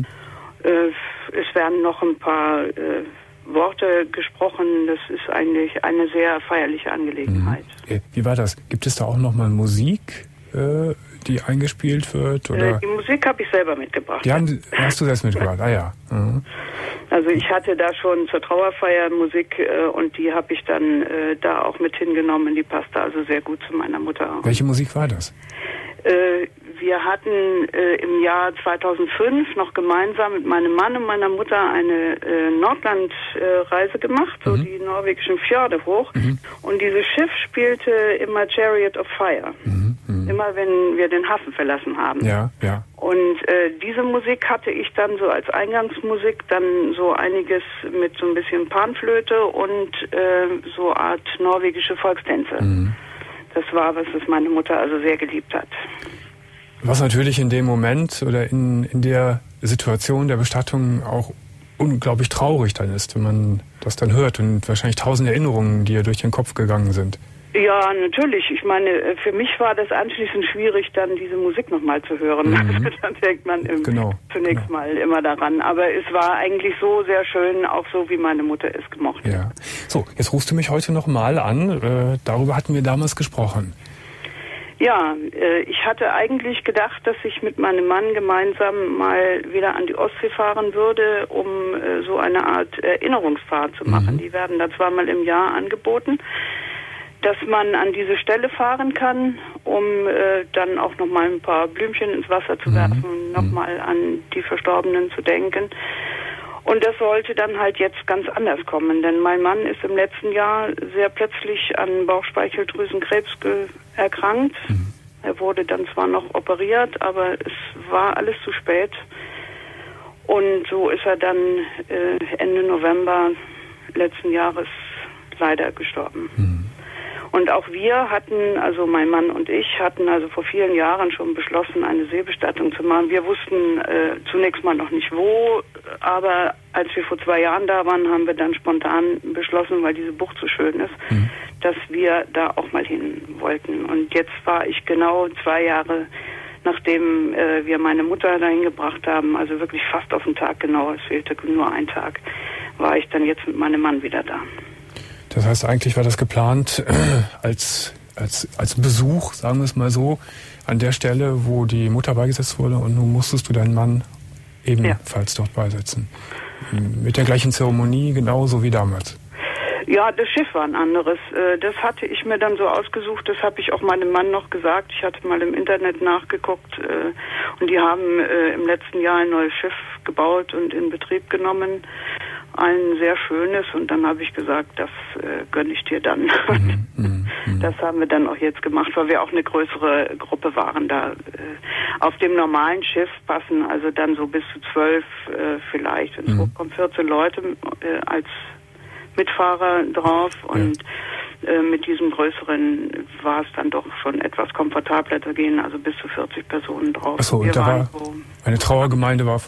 Es werden noch ein paar Worte gesprochen. Das ist eigentlich eine sehr feierliche Angelegenheit. Wie war das? Gibt es da auch nochmal Musik, die eingespielt wird? Oder? Die Musik habe ich selber mitgebracht. Hast du selbst mitgebracht? Ah ja. Also ich hatte da schon zur Trauerfeier Musik und die habe ich dann da auch mit hingenommen. Die passte also sehr gut zu meiner Mutter. Welche Musik war das? Wir hatten im Jahr 2005 noch gemeinsam mit meinem Mann und meiner Mutter eine Nordlandreise gemacht, so die norwegischen Fjorde hoch. Und dieses Schiff spielte immer Chariot of Fire. Immer wenn wir den Hafen verlassen haben. Ja. Und diese Musik hatte ich dann so als Eingangsmusik, dann so einiges mit so ein bisschen Panflöte und so Art norwegische Volkstänze. Das war was meine Mutter also sehr geliebt hat. Was natürlich in dem Moment oder in der Situation der Bestattung auch unglaublich traurig dann ist, wenn man das dann hört und wahrscheinlich 1000 Erinnerungen, die ja durch den Kopf gegangen sind. Ja, natürlich. Ich meine, für mich war das anschließend schwierig, dann diese Musik nochmal zu hören. Dann denkt man zunächst mal immer daran. Aber es war eigentlich so sehr schön, auch so, wie meine Mutter es gemocht hat. Ja. So, jetzt rufst du mich heute nochmal an. Darüber hatten wir damals gesprochen. Ja, ich hatte eigentlich gedacht, dass ich mit meinem Mann gemeinsam mal wieder an die Ostsee fahren würde, um so eine Art Erinnerungsfahrt zu machen. Die werden da 2-mal im Jahr angeboten, dass man an diese Stelle fahren kann, um dann auch nochmal ein paar Blümchen ins Wasser zu werfen, nochmal an die Verstorbenen zu denken. Und das sollte dann halt jetzt ganz anders kommen, denn mein Mann ist im letzten Jahr sehr plötzlich an Bauchspeicheldrüsenkrebs erkrankt. Er wurde dann zwar noch operiert, aber es war alles zu spät. Und so ist er dann Ende November letzten Jahres leider gestorben. Und auch wir hatten, also mein Mann und ich, hatten also vor vielen Jahren schon beschlossen, eine Seebestattung zu machen. Wir wussten zunächst mal noch nicht wo, aber als wir vor 2 Jahren da waren, haben wir dann spontan beschlossen, weil diese Bucht so schön ist, dass wir da auch mal hin wollten. Und jetzt war ich genau 2 Jahre, nachdem wir meine Mutter dahin gebracht haben, also wirklich fast auf den Tag genau, es fehlte nur ein Tag, war ich dann jetzt mit meinem Mann wieder da. Das heißt, eigentlich war das geplant als Besuch, sagen wir es mal so, an der Stelle, wo die Mutter beigesetzt wurde, und nun musstest du deinen Mann ebenfalls dort beisetzen. Mit der gleichen Zeremonie, genauso wie damals. Ja, das Schiff war ein anderes. Das hatte ich mir dann so ausgesucht, das habe ich auch meinem Mann noch gesagt. Ich hatte mal im Internet nachgeguckt und die haben im letzten Jahr ein neues Schiff gebaut und in Betrieb genommen. Ein sehr schönes, und dann habe ich gesagt, das gönne ich dir dann. Das haben wir dann auch jetzt gemacht, weil wir auch eine größere Gruppe waren da. Auf dem normalen Schiff passen also dann so bis zu 12 vielleicht, wenn es hochkommt, 14 Leute als Mitfahrer drauf, und mit diesem größeren war es dann doch schon etwas komfortabler, da gehen also bis zu 40 Personen drauf. Achso, und da war eine Trauergemeinde war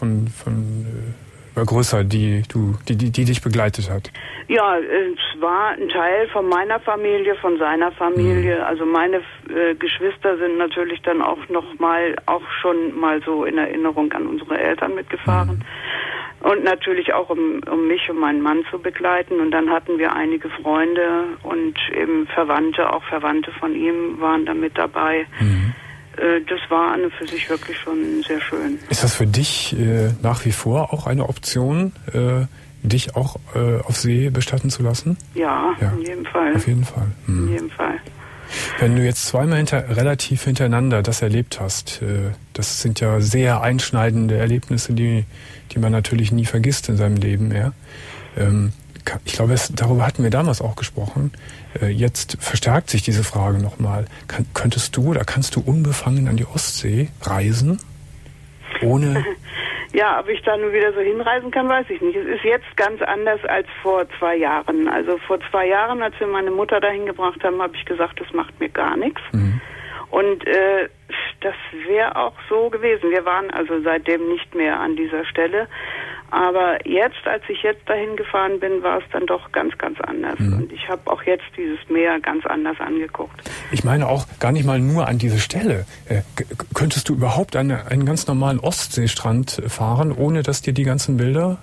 war größer, die dich begleitet hat. Ja, es war ein Teil von meiner Familie, von seiner Familie. Also meine Geschwister sind natürlich dann auch schon mal so in Erinnerung an unsere Eltern mitgefahren. Und natürlich auch, um mich und meinen Mann zu begleiten. Und dann hatten wir einige Freunde und eben Verwandte, auch Verwandte von ihm waren da mit dabei. Das war an und für sich wirklich schon sehr schön. Ist das für dich nach wie vor auch eine Option, dich auch auf See bestatten zu lassen? Ja, in jedem Fall. Auf jeden Fall. In jedem Fall. Wenn du jetzt zweimal relativ hintereinander das erlebt hast, das sind ja sehr einschneidende Erlebnisse, die man natürlich nie vergisst in seinem Leben mehr. Ich glaube, darüber hatten wir damals auch gesprochen. Jetzt verstärkt sich diese Frage nochmal. Kannst du unbefangen an die Ostsee reisen? Ohne... Ja, ob ich da nun wieder so hinreisen kann, weiß ich nicht. Es ist jetzt ganz anders als vor 2 Jahren. Also vor 2 Jahren, als wir meine Mutter dahin gebracht haben, habe ich gesagt, das macht mir gar nichts. Mhm. Und das wäre auch so gewesen. Wir waren also seitdem nicht mehr an dieser Stelle. Aber jetzt, als ich jetzt dahin gefahren bin, war es dann doch ganz, ganz anders. Mhm. Und ich habe auch jetzt dieses Meer ganz anders angeguckt. Ich meine auch gar nicht mal nur an diese Stelle. Könntest du überhaupt an einen ganz normalen Ostseestrand fahren, ohne dass dir die ganzen Bilder...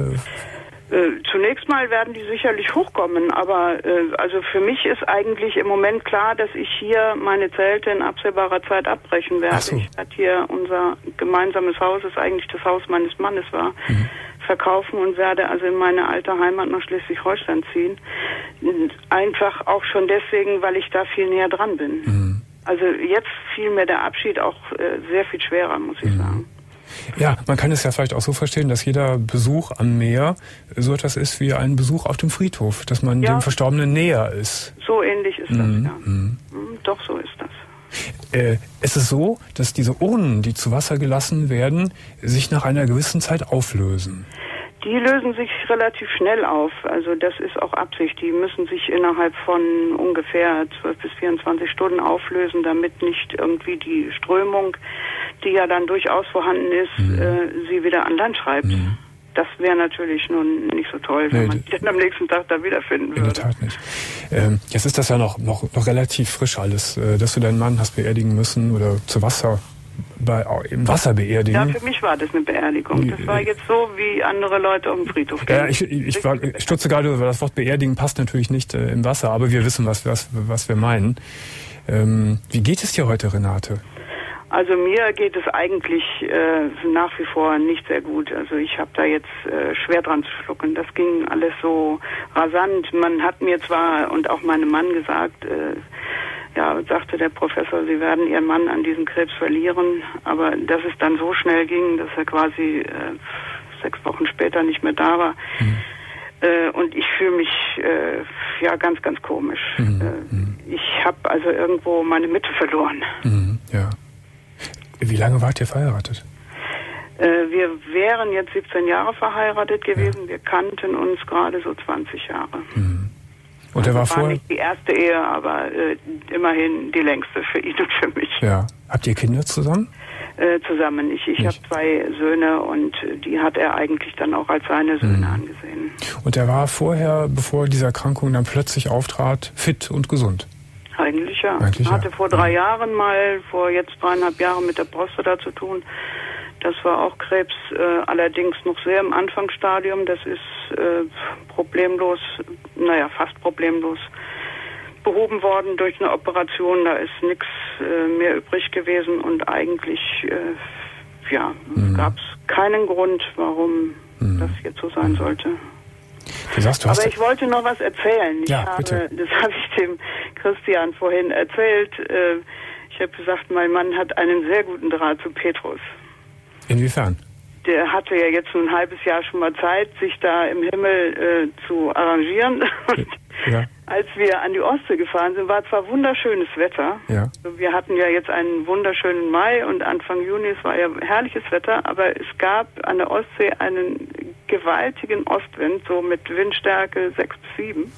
Zunächst mal werden die sicherlich hochkommen, aber also für mich ist eigentlich im Moment klar, dass ich hier meine Zelte in absehbarer Zeit abbrechen werde. So. Ich werde hier unser gemeinsames Haus, das eigentlich das Haus meines Mannes war, verkaufen und werde also in meine alte Heimat nach Schleswig-Holstein ziehen. Und einfach auch schon deswegen, weil ich da viel näher dran bin. Mhm. Also jetzt fiel mir der Abschied auch sehr viel schwerer, muss ich sagen. Ja, man kann es ja vielleicht auch so verstehen, dass jeder Besuch am Meer so etwas ist wie ein Besuch auf dem Friedhof, dass man dem Verstorbenen näher ist. So ähnlich ist das, ja. Doch, so ist das. Es ist so, dass diese Urnen, die zu Wasser gelassen werden, sich nach einer gewissen Zeit auflösen. Die lösen sich relativ schnell auf. Also das ist auch Absicht. Die müssen sich innerhalb von ungefähr 12 bis 24 Stunden auflösen, damit nicht irgendwie die Strömung, die ja dann durchaus vorhanden ist, sie wieder an Land schreibt. Das wäre natürlich nun nicht so toll, wenn man die dann am nächsten Tag da wiederfinden würde. In der Tat nicht. Jetzt ist das ja noch relativ frisch alles, dass du deinen Mann hast beerdigen müssen oder im Wasser beerdigen. Ja, für mich war das eine Beerdigung. Das war jetzt so, wie andere Leute auf dem Friedhof gehen. Ja, ich stutze gerade über das Wort beerdigen, passt natürlich nicht im Wasser, aber wir wissen, was wir meinen. Wie geht es dir heute, Renate? Also mir geht es eigentlich nach wie vor nicht sehr gut. Also ich habe da jetzt schwer dran zu schlucken. Das ging alles so rasant. Man hat mir zwar und auch meinem Mann gesagt, sagte der Professor, Sie werden Ihren Mann an diesem Krebs verlieren. Aber dass es dann so schnell ging, dass er quasi 6 Wochen später nicht mehr da war. Und ich fühle mich ganz, ganz komisch. Ich habe also irgendwo meine Mitte verloren. Ja. Wie lange wart ihr verheiratet? Wir wären jetzt 17 Jahre verheiratet gewesen. Ja. Wir kannten uns gerade so 20 Jahre. Und er war vorher... nicht die erste Ehe, aber immerhin die längste für ihn und für mich. Ja. Habt ihr Kinder zusammen? Zusammen. Ich habe 2 Söhne und die hat er eigentlich dann auch als seine Söhne angesehen. Und er war vorher, bevor diese Erkrankung dann plötzlich auftrat, fit und gesund? Eigentlich ja. Er hatte vor 3 Jahren mal, vor jetzt 3,5 Jahren mit der Prostata zu tun. Das war auch Krebs, allerdings noch sehr im Anfangsstadium. Das ist problemlos, fast problemlos behoben worden durch eine Operation. Da ist nichts mehr übrig gewesen und eigentlich gab es keinen Grund, warum das jetzt so sein sollte. Aber ich wollte noch was erzählen. Das habe ich dem Christian vorhin erzählt. Ich habe gesagt, mein Mann hat einen sehr guten Draht zu Petrus. Inwiefern? Der hatte ja jetzt ein halbes Jahr schon mal Zeit, sich da im Himmel zu arrangieren. Als wir an die Ostsee gefahren sind, war zwar wunderschönes Wetter. Ja. Wir hatten ja jetzt einen wunderschönen Mai und Anfang Juni, es war ja herrliches Wetter, aber es gab an der Ostsee einen gewaltigen Ostwind, so mit Windstärke 6 bis 7,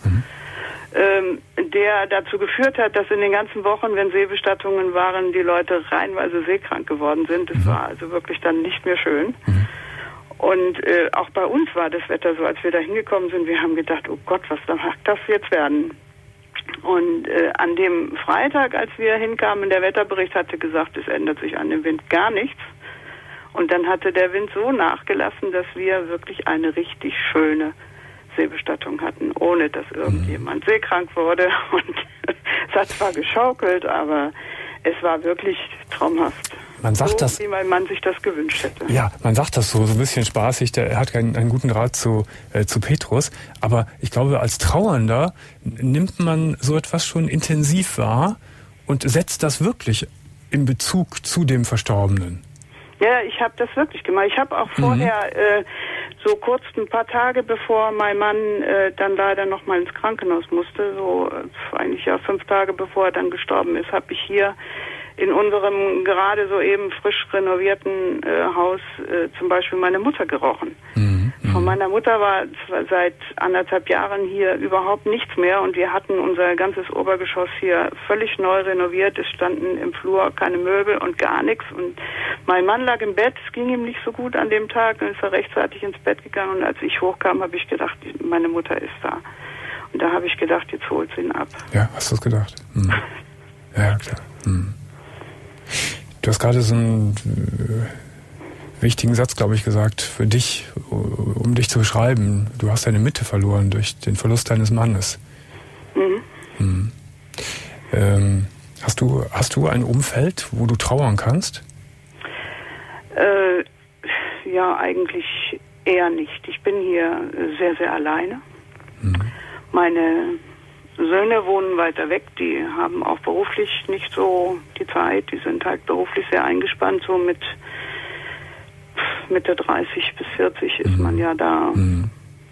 der dazu geführt hat, dass in den ganzen Wochen, wenn Seebestattungen waren, die Leute reihenweise seekrank geworden sind. Das war also wirklich dann nicht mehr schön. Und auch bei uns war das Wetter so, als wir da hingekommen sind, wir haben gedacht, oh Gott, was mag das jetzt werden? Und an dem Freitag, als wir hinkamen, der Wetterbericht hatte gesagt, es ändert sich an dem Wind gar nichts. Und dann hatte der Wind so nachgelassen, dass wir wirklich eine richtig schöne Seebestattung hatten, ohne dass irgendjemand seekrank wurde. Und es hat zwar geschaukelt, aber es war wirklich traumhaft. Man sagt so, das, wie mein Mann sich das gewünscht hätte. ja, man sagt das so ein bisschen spaßig, er hat einen guten Draht zu Petrus, aber ich glaube, als Trauernder nimmt man so etwas schon intensiv wahr und setzt das wirklich in Bezug zu dem Verstorbenen. Ja, ich habe das wirklich gemacht. Ich habe auch vorher, so kurz ein paar Tage bevor mein Mann dann leider noch mal ins Krankenhaus musste, so eigentlich ja 5 Tage bevor er dann gestorben ist, habe ich hier in unserem gerade soeben frisch renovierten Haus zum Beispiel meine Mutter gerochen. Von meiner Mutter war seit 1,5 Jahren hier überhaupt nichts mehr und wir hatten unser ganzes Obergeschoss hier völlig neu renoviert. Es standen im Flur keine Möbel und gar nichts und mein Mann lag im Bett, es ging ihm nicht so gut an dem Tag, dann ist er rechtzeitig ins Bett gegangen und als ich hochkam, habe ich gedacht, meine Mutter ist da. Und da habe ich gedacht, jetzt holt sie ihn ab. Ja, hast du es gedacht? Ja, klar. Du hast gerade so einen wichtigen Satz, glaube ich, gesagt, für dich, um dich zu beschreiben. Du hast deine Mitte verloren durch den Verlust deines Mannes. Hast du ein Umfeld, wo du trauern kannst? Ja, eigentlich eher nicht. Ich bin hier sehr, sehr alleine. Meine Söhne wohnen weiter weg, die haben auch beruflich nicht so die Zeit, die sind halt beruflich sehr eingespannt, so mit Mitte 30 bis 40 ist man ja da. Und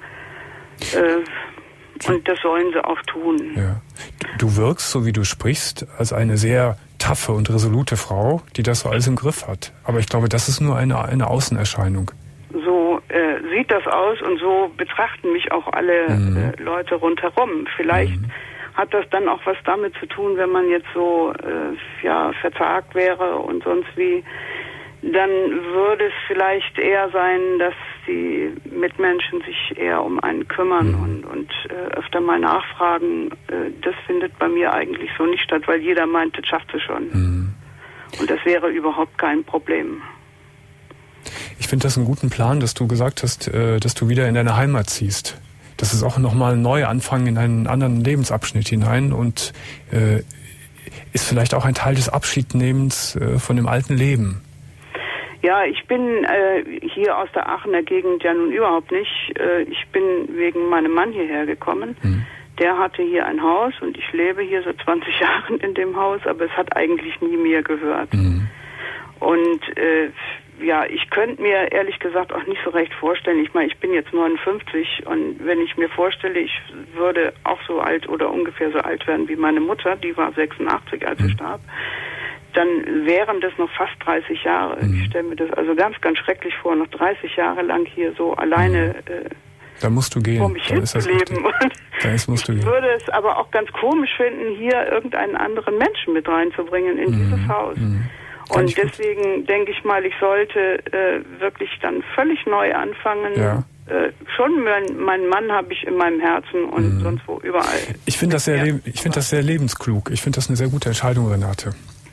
das sollen sie auch tun. Ja. Du wirkst, so wie du sprichst, als eine sehr taffe und resolute Frau, die das so alles im Griff hat. Aber ich glaube, das ist nur eine Außenerscheinung. So sieht das aus und so betrachten mich auch alle Leute rundherum. Vielleicht hat das dann auch was damit zu tun, wenn man jetzt so verzagt wäre und sonst wie, dann würde es vielleicht eher sein, dass die Mitmenschen sich eher um einen kümmern und öfter mal nachfragen. Das findet bei mir eigentlich so nicht statt, weil jeder meint, das schafft sie schon. Und das wäre überhaupt kein Problem. Ich finde das einen guten Plan, dass du gesagt hast, dass du wieder in deine Heimat ziehst. Das ist auch nochmal ein Neuanfang in einen anderen Lebensabschnitt hinein und ist vielleicht auch ein Teil des Abschiednehmens von dem alten Leben. Ja, ich bin hier aus der Aachener Gegend ja nun überhaupt nicht. Ich bin wegen meinem Mann hierher gekommen. Der hatte hier ein Haus und ich lebe hier seit 20 Jahren in dem Haus, aber es hat eigentlich nie mir gehört. Und ich könnte mir ehrlich gesagt auch nicht so recht vorstellen. Ich meine, ich bin jetzt 59 und wenn ich mir vorstelle, ich würde auch so alt oder ungefähr so alt werden wie meine Mutter, die war 86, als sie starb, dann wären das noch fast 30 Jahre. Ich stelle mir das also ganz, ganz schrecklich vor, noch 30 Jahre lang hier so alleine da musst du gehen. vor mich hin zu leben. Musst du gehen. Ich würde es aber auch ganz komisch finden, hier irgendeinen anderen Menschen mit reinzubringen in dieses Haus. Und deswegen denke ich mal, ich sollte wirklich dann völlig neu anfangen. Ja. Schon meinen Mann habe ich in meinem Herzen und sonst wo überall. Ich finde das sehr lebensklug. Ich finde das eine sehr gute Entscheidung, Renate.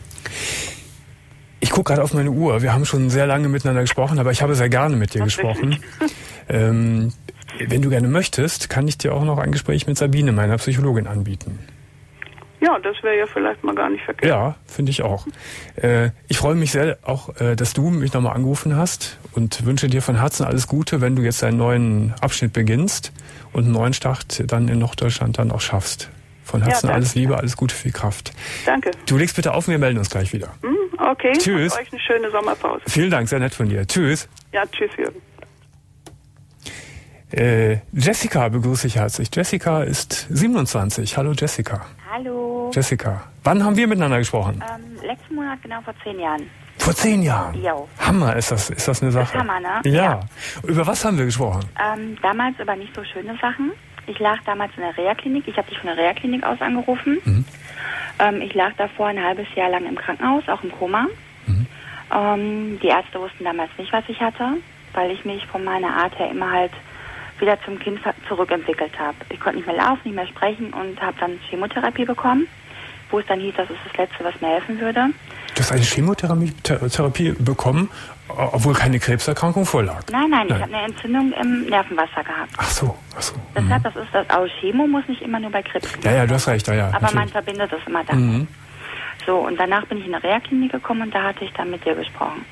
Ich gucke gerade auf meine Uhr. Wir haben schon sehr lange miteinander gesprochen, aber ich habe sehr gerne mit dir gesprochen. Wenn du gerne möchtest, kann ich dir auch noch ein Gespräch mit Sabine, meiner Psychologin, anbieten. Ja, das wäre ja vielleicht mal gar nicht verkehrt. Ja, finde ich auch. Ich freue mich sehr auch, dass du mich nochmal angerufen hast und wünsche dir von Herzen alles Gute, wenn du jetzt einen neuen Abschnitt beginnst und einen neuen Start dann in Norddeutschland dann auch schaffst. Von Herzen alles Liebe, alles Gute, viel Kraft. Danke. Du legst bitte auf, wir melden uns gleich wieder. Okay. Tschüss. Und euch eine schöne Sommerpause. Vielen Dank, sehr nett von dir. Tschüss. Ja, tschüss, Jürgen. Jessica begrüße ich herzlich. Jessica ist 27. Hallo Jessica. Hallo. Jessica, wann haben wir miteinander gesprochen? Letzten Monat, genau vor 10 Jahren. Vor 10 Jahren? Ja. Hammer, ist das eine Sache. Das ist Hammer, ne? Ja. Über was haben wir gesprochen? Damals über nicht so schöne Sachen. Ich lag damals in der Reha-Klinik. Ich habe dich von der Reha-Klinik aus angerufen. Ich lag davor ein halbes Jahr lang im Krankenhaus, auch im Koma. Die Ärzte wussten damals nicht, was ich hatte, weil ich mich von meiner Art her immer halt wieder zum Kind zurückentwickelt habe. Ich konnte nicht mehr laufen, nicht mehr sprechen und habe dann Chemotherapie bekommen, wo es dann hieß, das ist das Letzte, was mir helfen würde. Du hast eine Chemotherapie bekommen, obwohl keine Krebserkrankung vorlag? Nein. Ich habe eine Entzündung im Nervenwasser gehabt. Ach so. Deshalb, das aus Chemo muss nicht immer nur bei Krebs. Ja, du hast recht, ja. Aber man verbindet das immer damit. So, und danach bin ich in eine Reha-Klinik gekommen und da hatte ich dann mit dir gesprochen.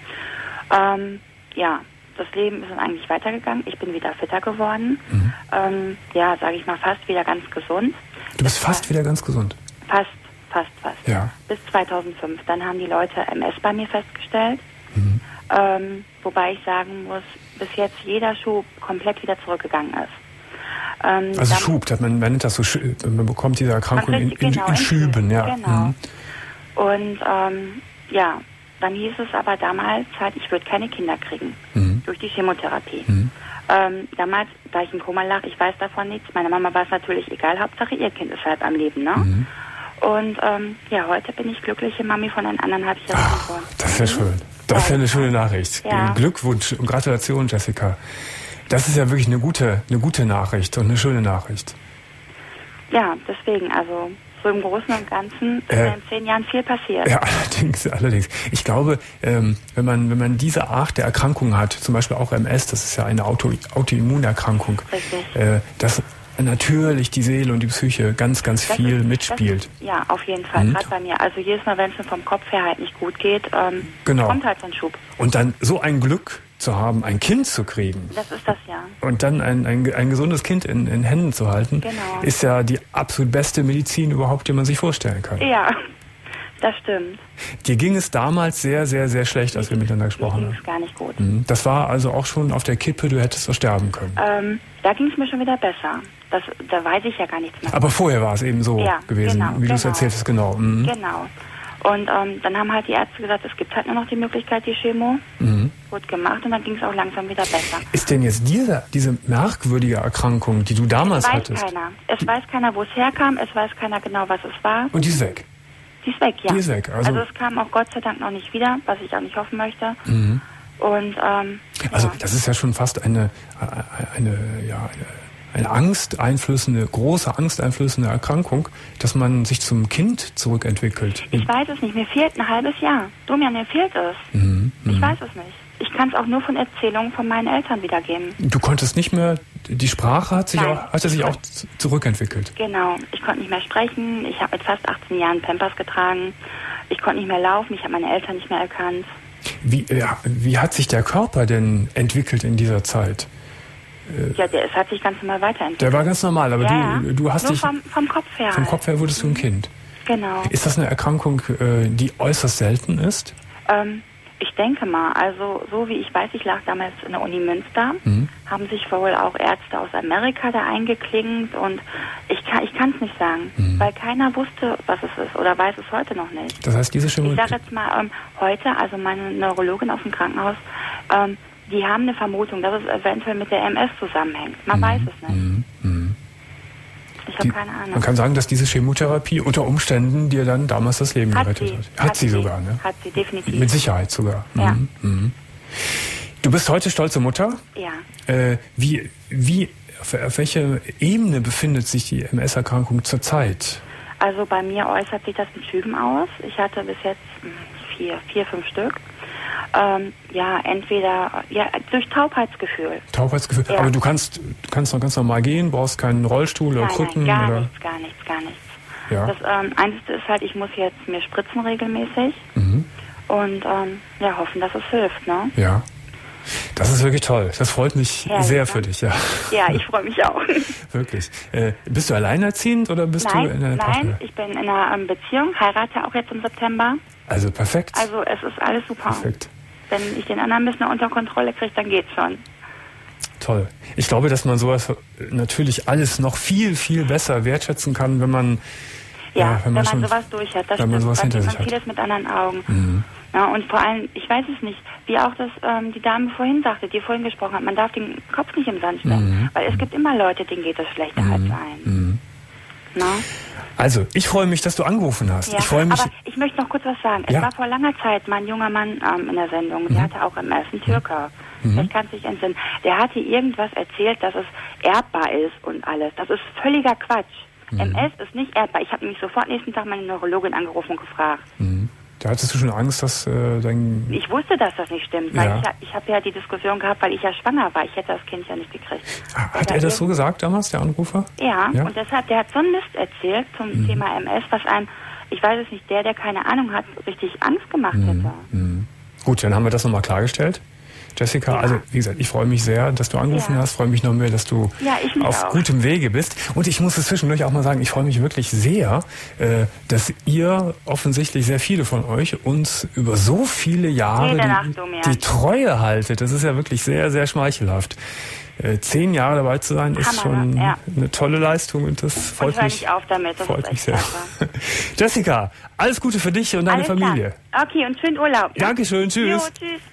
Das Leben ist dann eigentlich weitergegangen. Ich bin wieder fitter geworden. Sage ich mal, fast wieder ganz gesund. Du bist fast wieder ganz gesund? Fast. Ja. Bis 2005. Dann haben die Leute MS bei mir festgestellt. Wobei ich sagen muss, bis jetzt jeder Schub komplett wieder zurückgegangen ist. Also Schub, man nennt das so, man bekommt diese Erkrankung in Schüben. Ja. Genau. Und dann hieß es aber damals halt, ich würde keine Kinder kriegen durch die Chemotherapie. Damals, da ich im Koma lag, ich weiß davon nichts. Meiner Mama war es natürlich egal, Hauptsache ihr Kind ist halt am Leben, ne? Und heute bin ich glückliche Mami von einem 1,5 Jahre geworden. Das ist ja schön. Das ist ja eine schöne Nachricht. Ja. Glückwunsch und Gratulation, Jessica. Das ist ja wirklich eine gute Nachricht und eine schöne Nachricht. Ja, deswegen, also so im Großen und Ganzen ist in 10 Jahren viel passiert. Ja, allerdings. Ich glaube, wenn man diese Art der Erkrankung hat, zum Beispiel auch MS, das ist ja eine Autoimmunerkrankung, dass natürlich die Seele und die Psyche ganz viel mitspielt. Ja, auf jeden Fall, gerade bei mir. Also jedes Mal, wenn es mir vom Kopf her halt nicht gut geht, kommt halt so ein Schub. Und dann so ein Glück zu haben, ein Kind zu kriegen. Das ist das, ja. Und dann ein gesundes Kind in Händen zu halten, ist ja die absolut beste Medizin überhaupt, die man sich vorstellen kann. Ja, das stimmt. Dir ging es damals sehr, sehr, sehr schlecht, als wir miteinander gesprochen haben. Mir ging es gar nicht gut. Das war also auch schon auf der Kippe, du hättest so sterben können. Da ging es mir schon wieder besser. Da weiß ich ja gar nichts mehr. Aber vorher war es eben so gewesen, wie du es erzählt hast, genau. Genau. Und dann haben halt die Ärzte gesagt, es gibt halt nur noch die Möglichkeit, die Chemo. Wurde gemacht und dann ging es auch langsam wieder besser. Ist denn jetzt diese merkwürdige Erkrankung, die du damals hattest? Es weiß keiner, wo es herkam. Es weiß keiner genau, was es war. Und die ist weg? Die ist weg, ja. Die ist weg. Also es kam auch Gott sei Dank noch nicht wieder, was ich auch nicht hoffen möchte. Und also das ist ja schon fast eine große angsteinflößende Erkrankung, dass man sich zum Kind zurückentwickelt. Ich weiß es nicht, mir fehlt ein halbes Jahr. Domian, mir fehlt es. Ich weiß es nicht. Ich kann es auch nur von Erzählungen von meinen Eltern wiedergeben. Du konntest nicht mehr, die Sprache hat sich auch zurückentwickelt. Genau, ich konnte nicht mehr sprechen, ich habe mit fast 18 Jahren Pampers getragen, ich konnte nicht mehr laufen, ich habe meine Eltern nicht mehr erkannt. Wie hat sich der Körper denn entwickelt in dieser Zeit? Es hat sich ganz normal weiterentwickelt. Der war ganz normal, aber du hast nur dich... vom Kopf her. Vom Kopf her wurdest du ein Kind. Genau. Ist das eine Erkrankung, die äußerst selten ist? Ich denke mal, also so wie ich weiß, ich lag damals in der Uni Münster, haben sich wohl auch Ärzte aus Amerika da eingeklingt und ich kann es nicht sagen, weil keiner wusste, was es ist oder weiß es heute noch nicht. Das heißt, diese Ich sage jetzt mal, heute, also meine Neurologin aus dem Krankenhaus, die haben eine Vermutung, dass es eventuell mit der MS zusammenhängt. Man weiß es nicht. Ich habe keine Ahnung. Man kann sagen, dass diese Chemotherapie unter Umständen dir dann damals das Leben gerettet hat. Hat sie sogar, ne? Hat sie, definitiv. Mit Sicherheit sogar. Ja. Du bist heute stolze Mutter. Ja. Auf welcher Ebene befindet sich die MS-Erkrankung zurzeit? Also bei mir äußert sich das mit Schüben aus. Ich hatte bis jetzt 4, 5 Stück. Entweder durch Taubheitsgefühl. Taubheitsgefühl. Ja. Aber du kannst noch ganz normal gehen, brauchst keinen Rollstuhl oder Krücken? Nein, oder? Gar nichts. Ja. Das Einzige ist halt, ich muss jetzt mir spritzen regelmäßig und hoffen, dass es hilft, ne? Ja. Das ist wirklich toll. Das freut mich sehr für dich, ja. Ja, ich freue mich auch. Wirklich. Bist du alleinerziehend oder bist du in einer Partner? Nein, ich bin in einer Beziehung, heirate auch jetzt im September. Also perfekt. Also es ist alles super. Perfekt. Wenn ich den anderen ein bisschen unter Kontrolle kriege, dann geht's schon. Toll. Ich glaube, dass man sowas natürlich alles noch viel, viel besser wertschätzen kann, wenn man... wenn man sowas durch hat. Das wenn man sowas hinter sich hat. Vieles mit anderen Augen. Ja, und vor allem, ich weiß es nicht, wie auch das die Dame vorhin sagte, die vorhin gesprochen hat, man darf den Kopf nicht im Sand stecken, weil es gibt immer Leute, denen geht das schlechter als ein. Na? Also, ich freue mich, dass du angerufen hast. Ja, ich freue mich. Aber ich möchte noch kurz was sagen. Es war vor langer Zeit mein junger Mann in der Sendung, der hatte auch MS, ein Türker. Vielleicht kannst du dich entsinnen. Der hatte irgendwas erzählt, dass es erbbar ist und alles. Das ist völliger Quatsch. MS ist nicht erbbar. Ich habe nämlich sofort nächsten Tag meine Neurologin angerufen und gefragt. Da hattest du schon Angst, dass Ich wusste, dass das nicht stimmt, weil ich habe ja die Diskussion gehabt, weil ich ja schwanger war. Ich hätte das Kind ja nicht gekriegt. Hat er das so gesagt damals, der Anrufer? Ja, und deshalb, der hat so einen Mist erzählt zum Thema MS, was einem ich weiß es nicht, der keine Ahnung hat, richtig Angst gemacht hätte. Gut, dann haben wir das nochmal klargestellt. Jessica, also wie gesagt, ich freue mich sehr, dass du angerufen hast, freue mich noch mehr, dass du auf gutem Wege bist. Und ich muss es zwischendurch auch mal sagen, ich freue mich wirklich sehr, dass ihr offensichtlich, sehr viele von euch, uns über so viele Jahre die Treue haltet. Das ist ja wirklich sehr, sehr schmeichelhaft. 10 Jahre dabei zu sein, ist schon eine tolle Leistung und das freut mich. Nicht auf damit, das freut mich sehr. Jessica, alles Gute für dich und deine Familie. Klar. Okay, und schönen Urlaub. Dankeschön, tschüss. Jo, tschüss.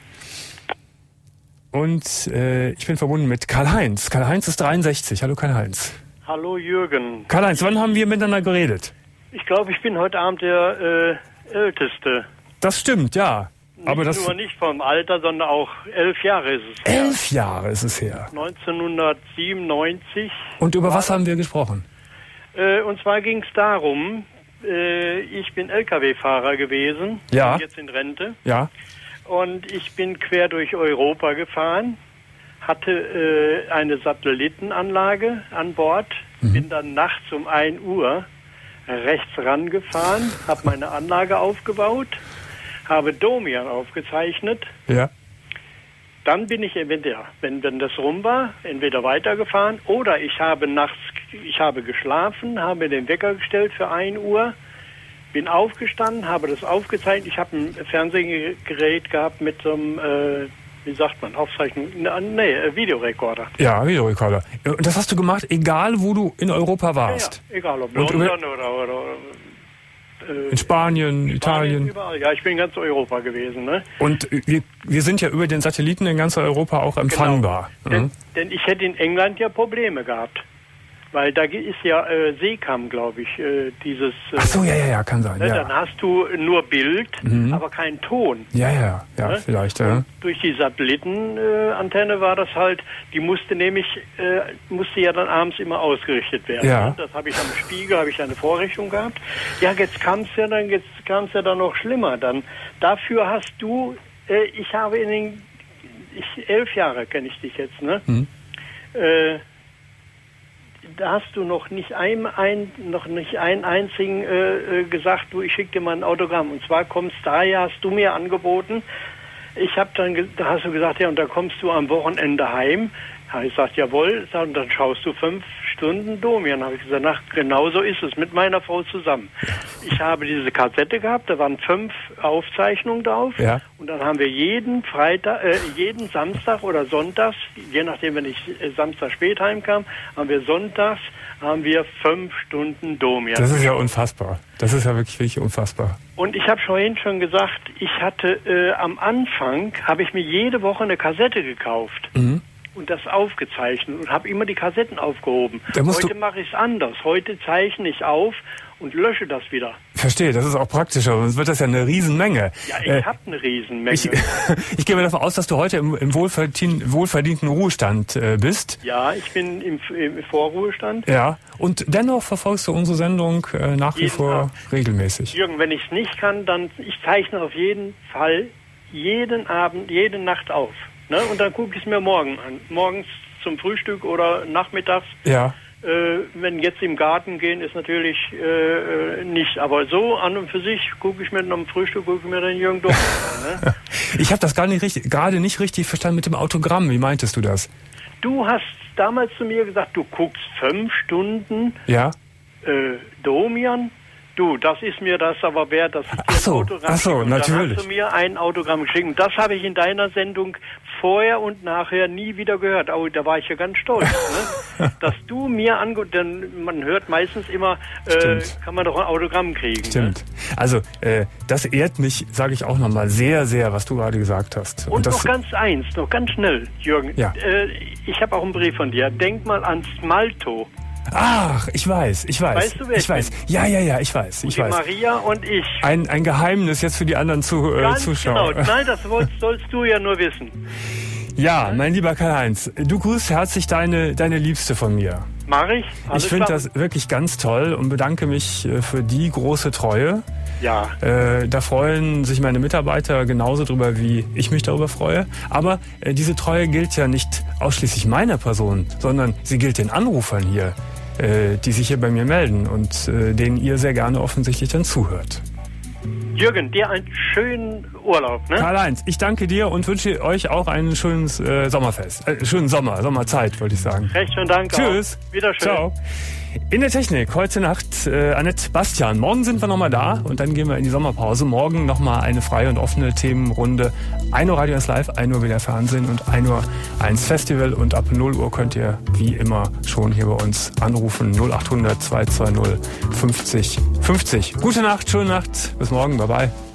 Und ich bin verbunden mit Karl-Heinz. Karl-Heinz ist 63. Hallo Karl-Heinz. Hallo Jürgen. Karl-Heinz, wann haben wir miteinander geredet? Ich glaube, ich bin heute Abend der Älteste. Das stimmt, ja. Aber das nur nicht vom Alter, sondern auch 11 Jahre ist es her. 11 Jahre ist es her. 1997. Und über was haben wir gesprochen? Und zwar ging es darum, ich bin LKW-Fahrer gewesen, bin jetzt in Rente. Ja. Und ich bin quer durch Europa gefahren, hatte eine Satellitenanlage an Bord, bin dann nachts um 1 Uhr rechts rangefahren, habe meine Anlage aufgebaut, habe Domian aufgezeichnet. Ja. Dann bin ich entweder, wenn das rum war, entweder weitergefahren oder ich habe geschlafen, habe den Wecker gestellt für 1 Uhr, bin aufgestanden, habe das aufgezeichnet. Ich habe ein Fernsehgerät gehabt mit so einem, wie sagt man, Aufzeichnung? Videorekorder. Ja, Videorekorder. Und das hast du gemacht, egal wo du in Europa warst? Ja, egal ob London oder in Spanien, Italien. Überall. Ja, ich bin in ganz Europa gewesen. Ne? Und wir sind ja über den Satelliten in ganz Europa auch empfangbar. Genau. Denn ich hätte in England ja Probleme gehabt. Weil da ist ja Seekam, glaube ich, dieses... Ach so, ja, kann sein. Ne, dann hast du nur Bild, aber keinen Ton. Ja, ne? Vielleicht, ja. Und durch die Satellitenantenne war das halt, die musste ja dann abends immer ausgerichtet werden. Ja. Ne? Das habe ich am Spiegel, habe ich eine Vorrichtung gehabt. Ja, jetzt kam es ja dann noch schlimmer. Dafür hast du, ich habe 11 Jahre kenne ich dich jetzt, ne? Da hast du noch nicht einen einzigen gesagt, du, ich schicke dir mal ein Autogramm. Und zwar hast du mir angeboten, da hast du gesagt, ja, und da kommst du am Wochenende heim. Habe ich gesagt, jawohl, und dann schaust du 5 Stunden Domian. Habe ich gesagt, genau so ist es, mit meiner Frau zusammen. Ich habe diese Kassette gehabt, da waren 5 Aufzeichnungen drauf. Ja. Und dann haben wir jeden Samstag oder Sonntags, je nachdem, wenn ich Samstag spät heimkam, haben wir 5 Stunden Domian. Das ist ja unfassbar. Das ist ja wirklich unfassbar. Und ich habe vorhin schon gesagt, ich hatte am Anfang, habe ich mir jede Woche eine Kassette gekauft. Und das aufgezeichnet und habe immer die Kassetten aufgehoben. Heute mache ich es anders. Heute zeichne ich auf und lösche das wieder. Verstehe, das ist auch praktischer. Sonst wird das ja eine Riesenmenge. Ja, ich habe eine Riesenmenge. Ich gehe mal davon aus, dass du heute im wohlverdienten Ruhestand bist. Ja, ich bin im Vorruhestand. Ja, und dennoch verfolgst du unsere Sendung nach wie vor regelmäßig. Jürgen, wenn ich es nicht kann, dann ich zeichne auf jeden Fall jeden Abend, jede Nacht auf. Ne? Und dann gucke ich es mir morgen an. Morgens zum Frühstück oder nachmittags. Ja. Wenn jetzt im Garten gehen, ist natürlich nicht. Aber so an und für sich gucke ich mir dann am Frühstück den Jürgen Domian an. Ne? Ich habe das gerade nicht richtig verstanden mit dem Autogramm. Wie meintest du das? Du hast damals zu mir gesagt, du guckst 5 Stunden Domian. Du, das ist mir das aber wert, dass ich dir ein Autogramm schicke. Und natürlich. Dann hast du mir ein Autogramm geschickt. Und das habe ich in deiner Sendung vorher und nachher nie wieder gehört. Oh, da war ich ja ganz stolz, ne? Dass du mir denn man hört meistens immer, kann man doch ein Autogramm kriegen. Stimmt. Ne? Also, das ehrt mich, sage ich auch nochmal, sehr, sehr, was du gerade gesagt hast. Und noch ganz schnell, Jürgen. Ja. Ich habe auch einen Brief von dir. Denk mal an Smalto. Ach, ich weiß. Weißt du, wer ich weiß. Ja, ich weiß. Maria und ich. Ein Geheimnis jetzt für die anderen Zuschauer. Genau. Nein, das sollst du ja nur wissen. Ja, mein lieber Karl-Heinz, du grüßt herzlich deine Liebste von mir. Mach ich. Ich finde das wirklich ganz toll und bedanke mich für die große Treue. Ja. Da freuen sich meine Mitarbeiter genauso drüber, wie ich mich darüber freue. Aber diese Treue gilt ja nicht ausschließlich meiner Person, sondern sie gilt den Anrufern hier. die sich hier bei mir melden und denen ihr sehr gerne offensichtlich dann zuhört. Jürgen, dir einen schönen Urlaub. Ne? Karl-Heinz, ich danke dir und wünsche euch auch ein schönes Sommerfest. Schönen Sommerzeit, wollte ich sagen. Recht schönen Dank. Tschüss. Auch. Wieder schön. Ciao. In der Technik heute Nacht Annette Bastian. Morgen sind wir nochmal da und dann gehen wir in die Sommerpause. Morgen nochmal eine freie und offene Themenrunde. 1 Uhr Radio 1 Live, 1 Uhr wieder Fernsehen und 1 Uhr 1 Festival. Und ab 0 Uhr könnt ihr wie immer schon hier bei uns anrufen. 0800 220 50 50. Gute Nacht, schöne Nacht. Bis morgen. Bye bye.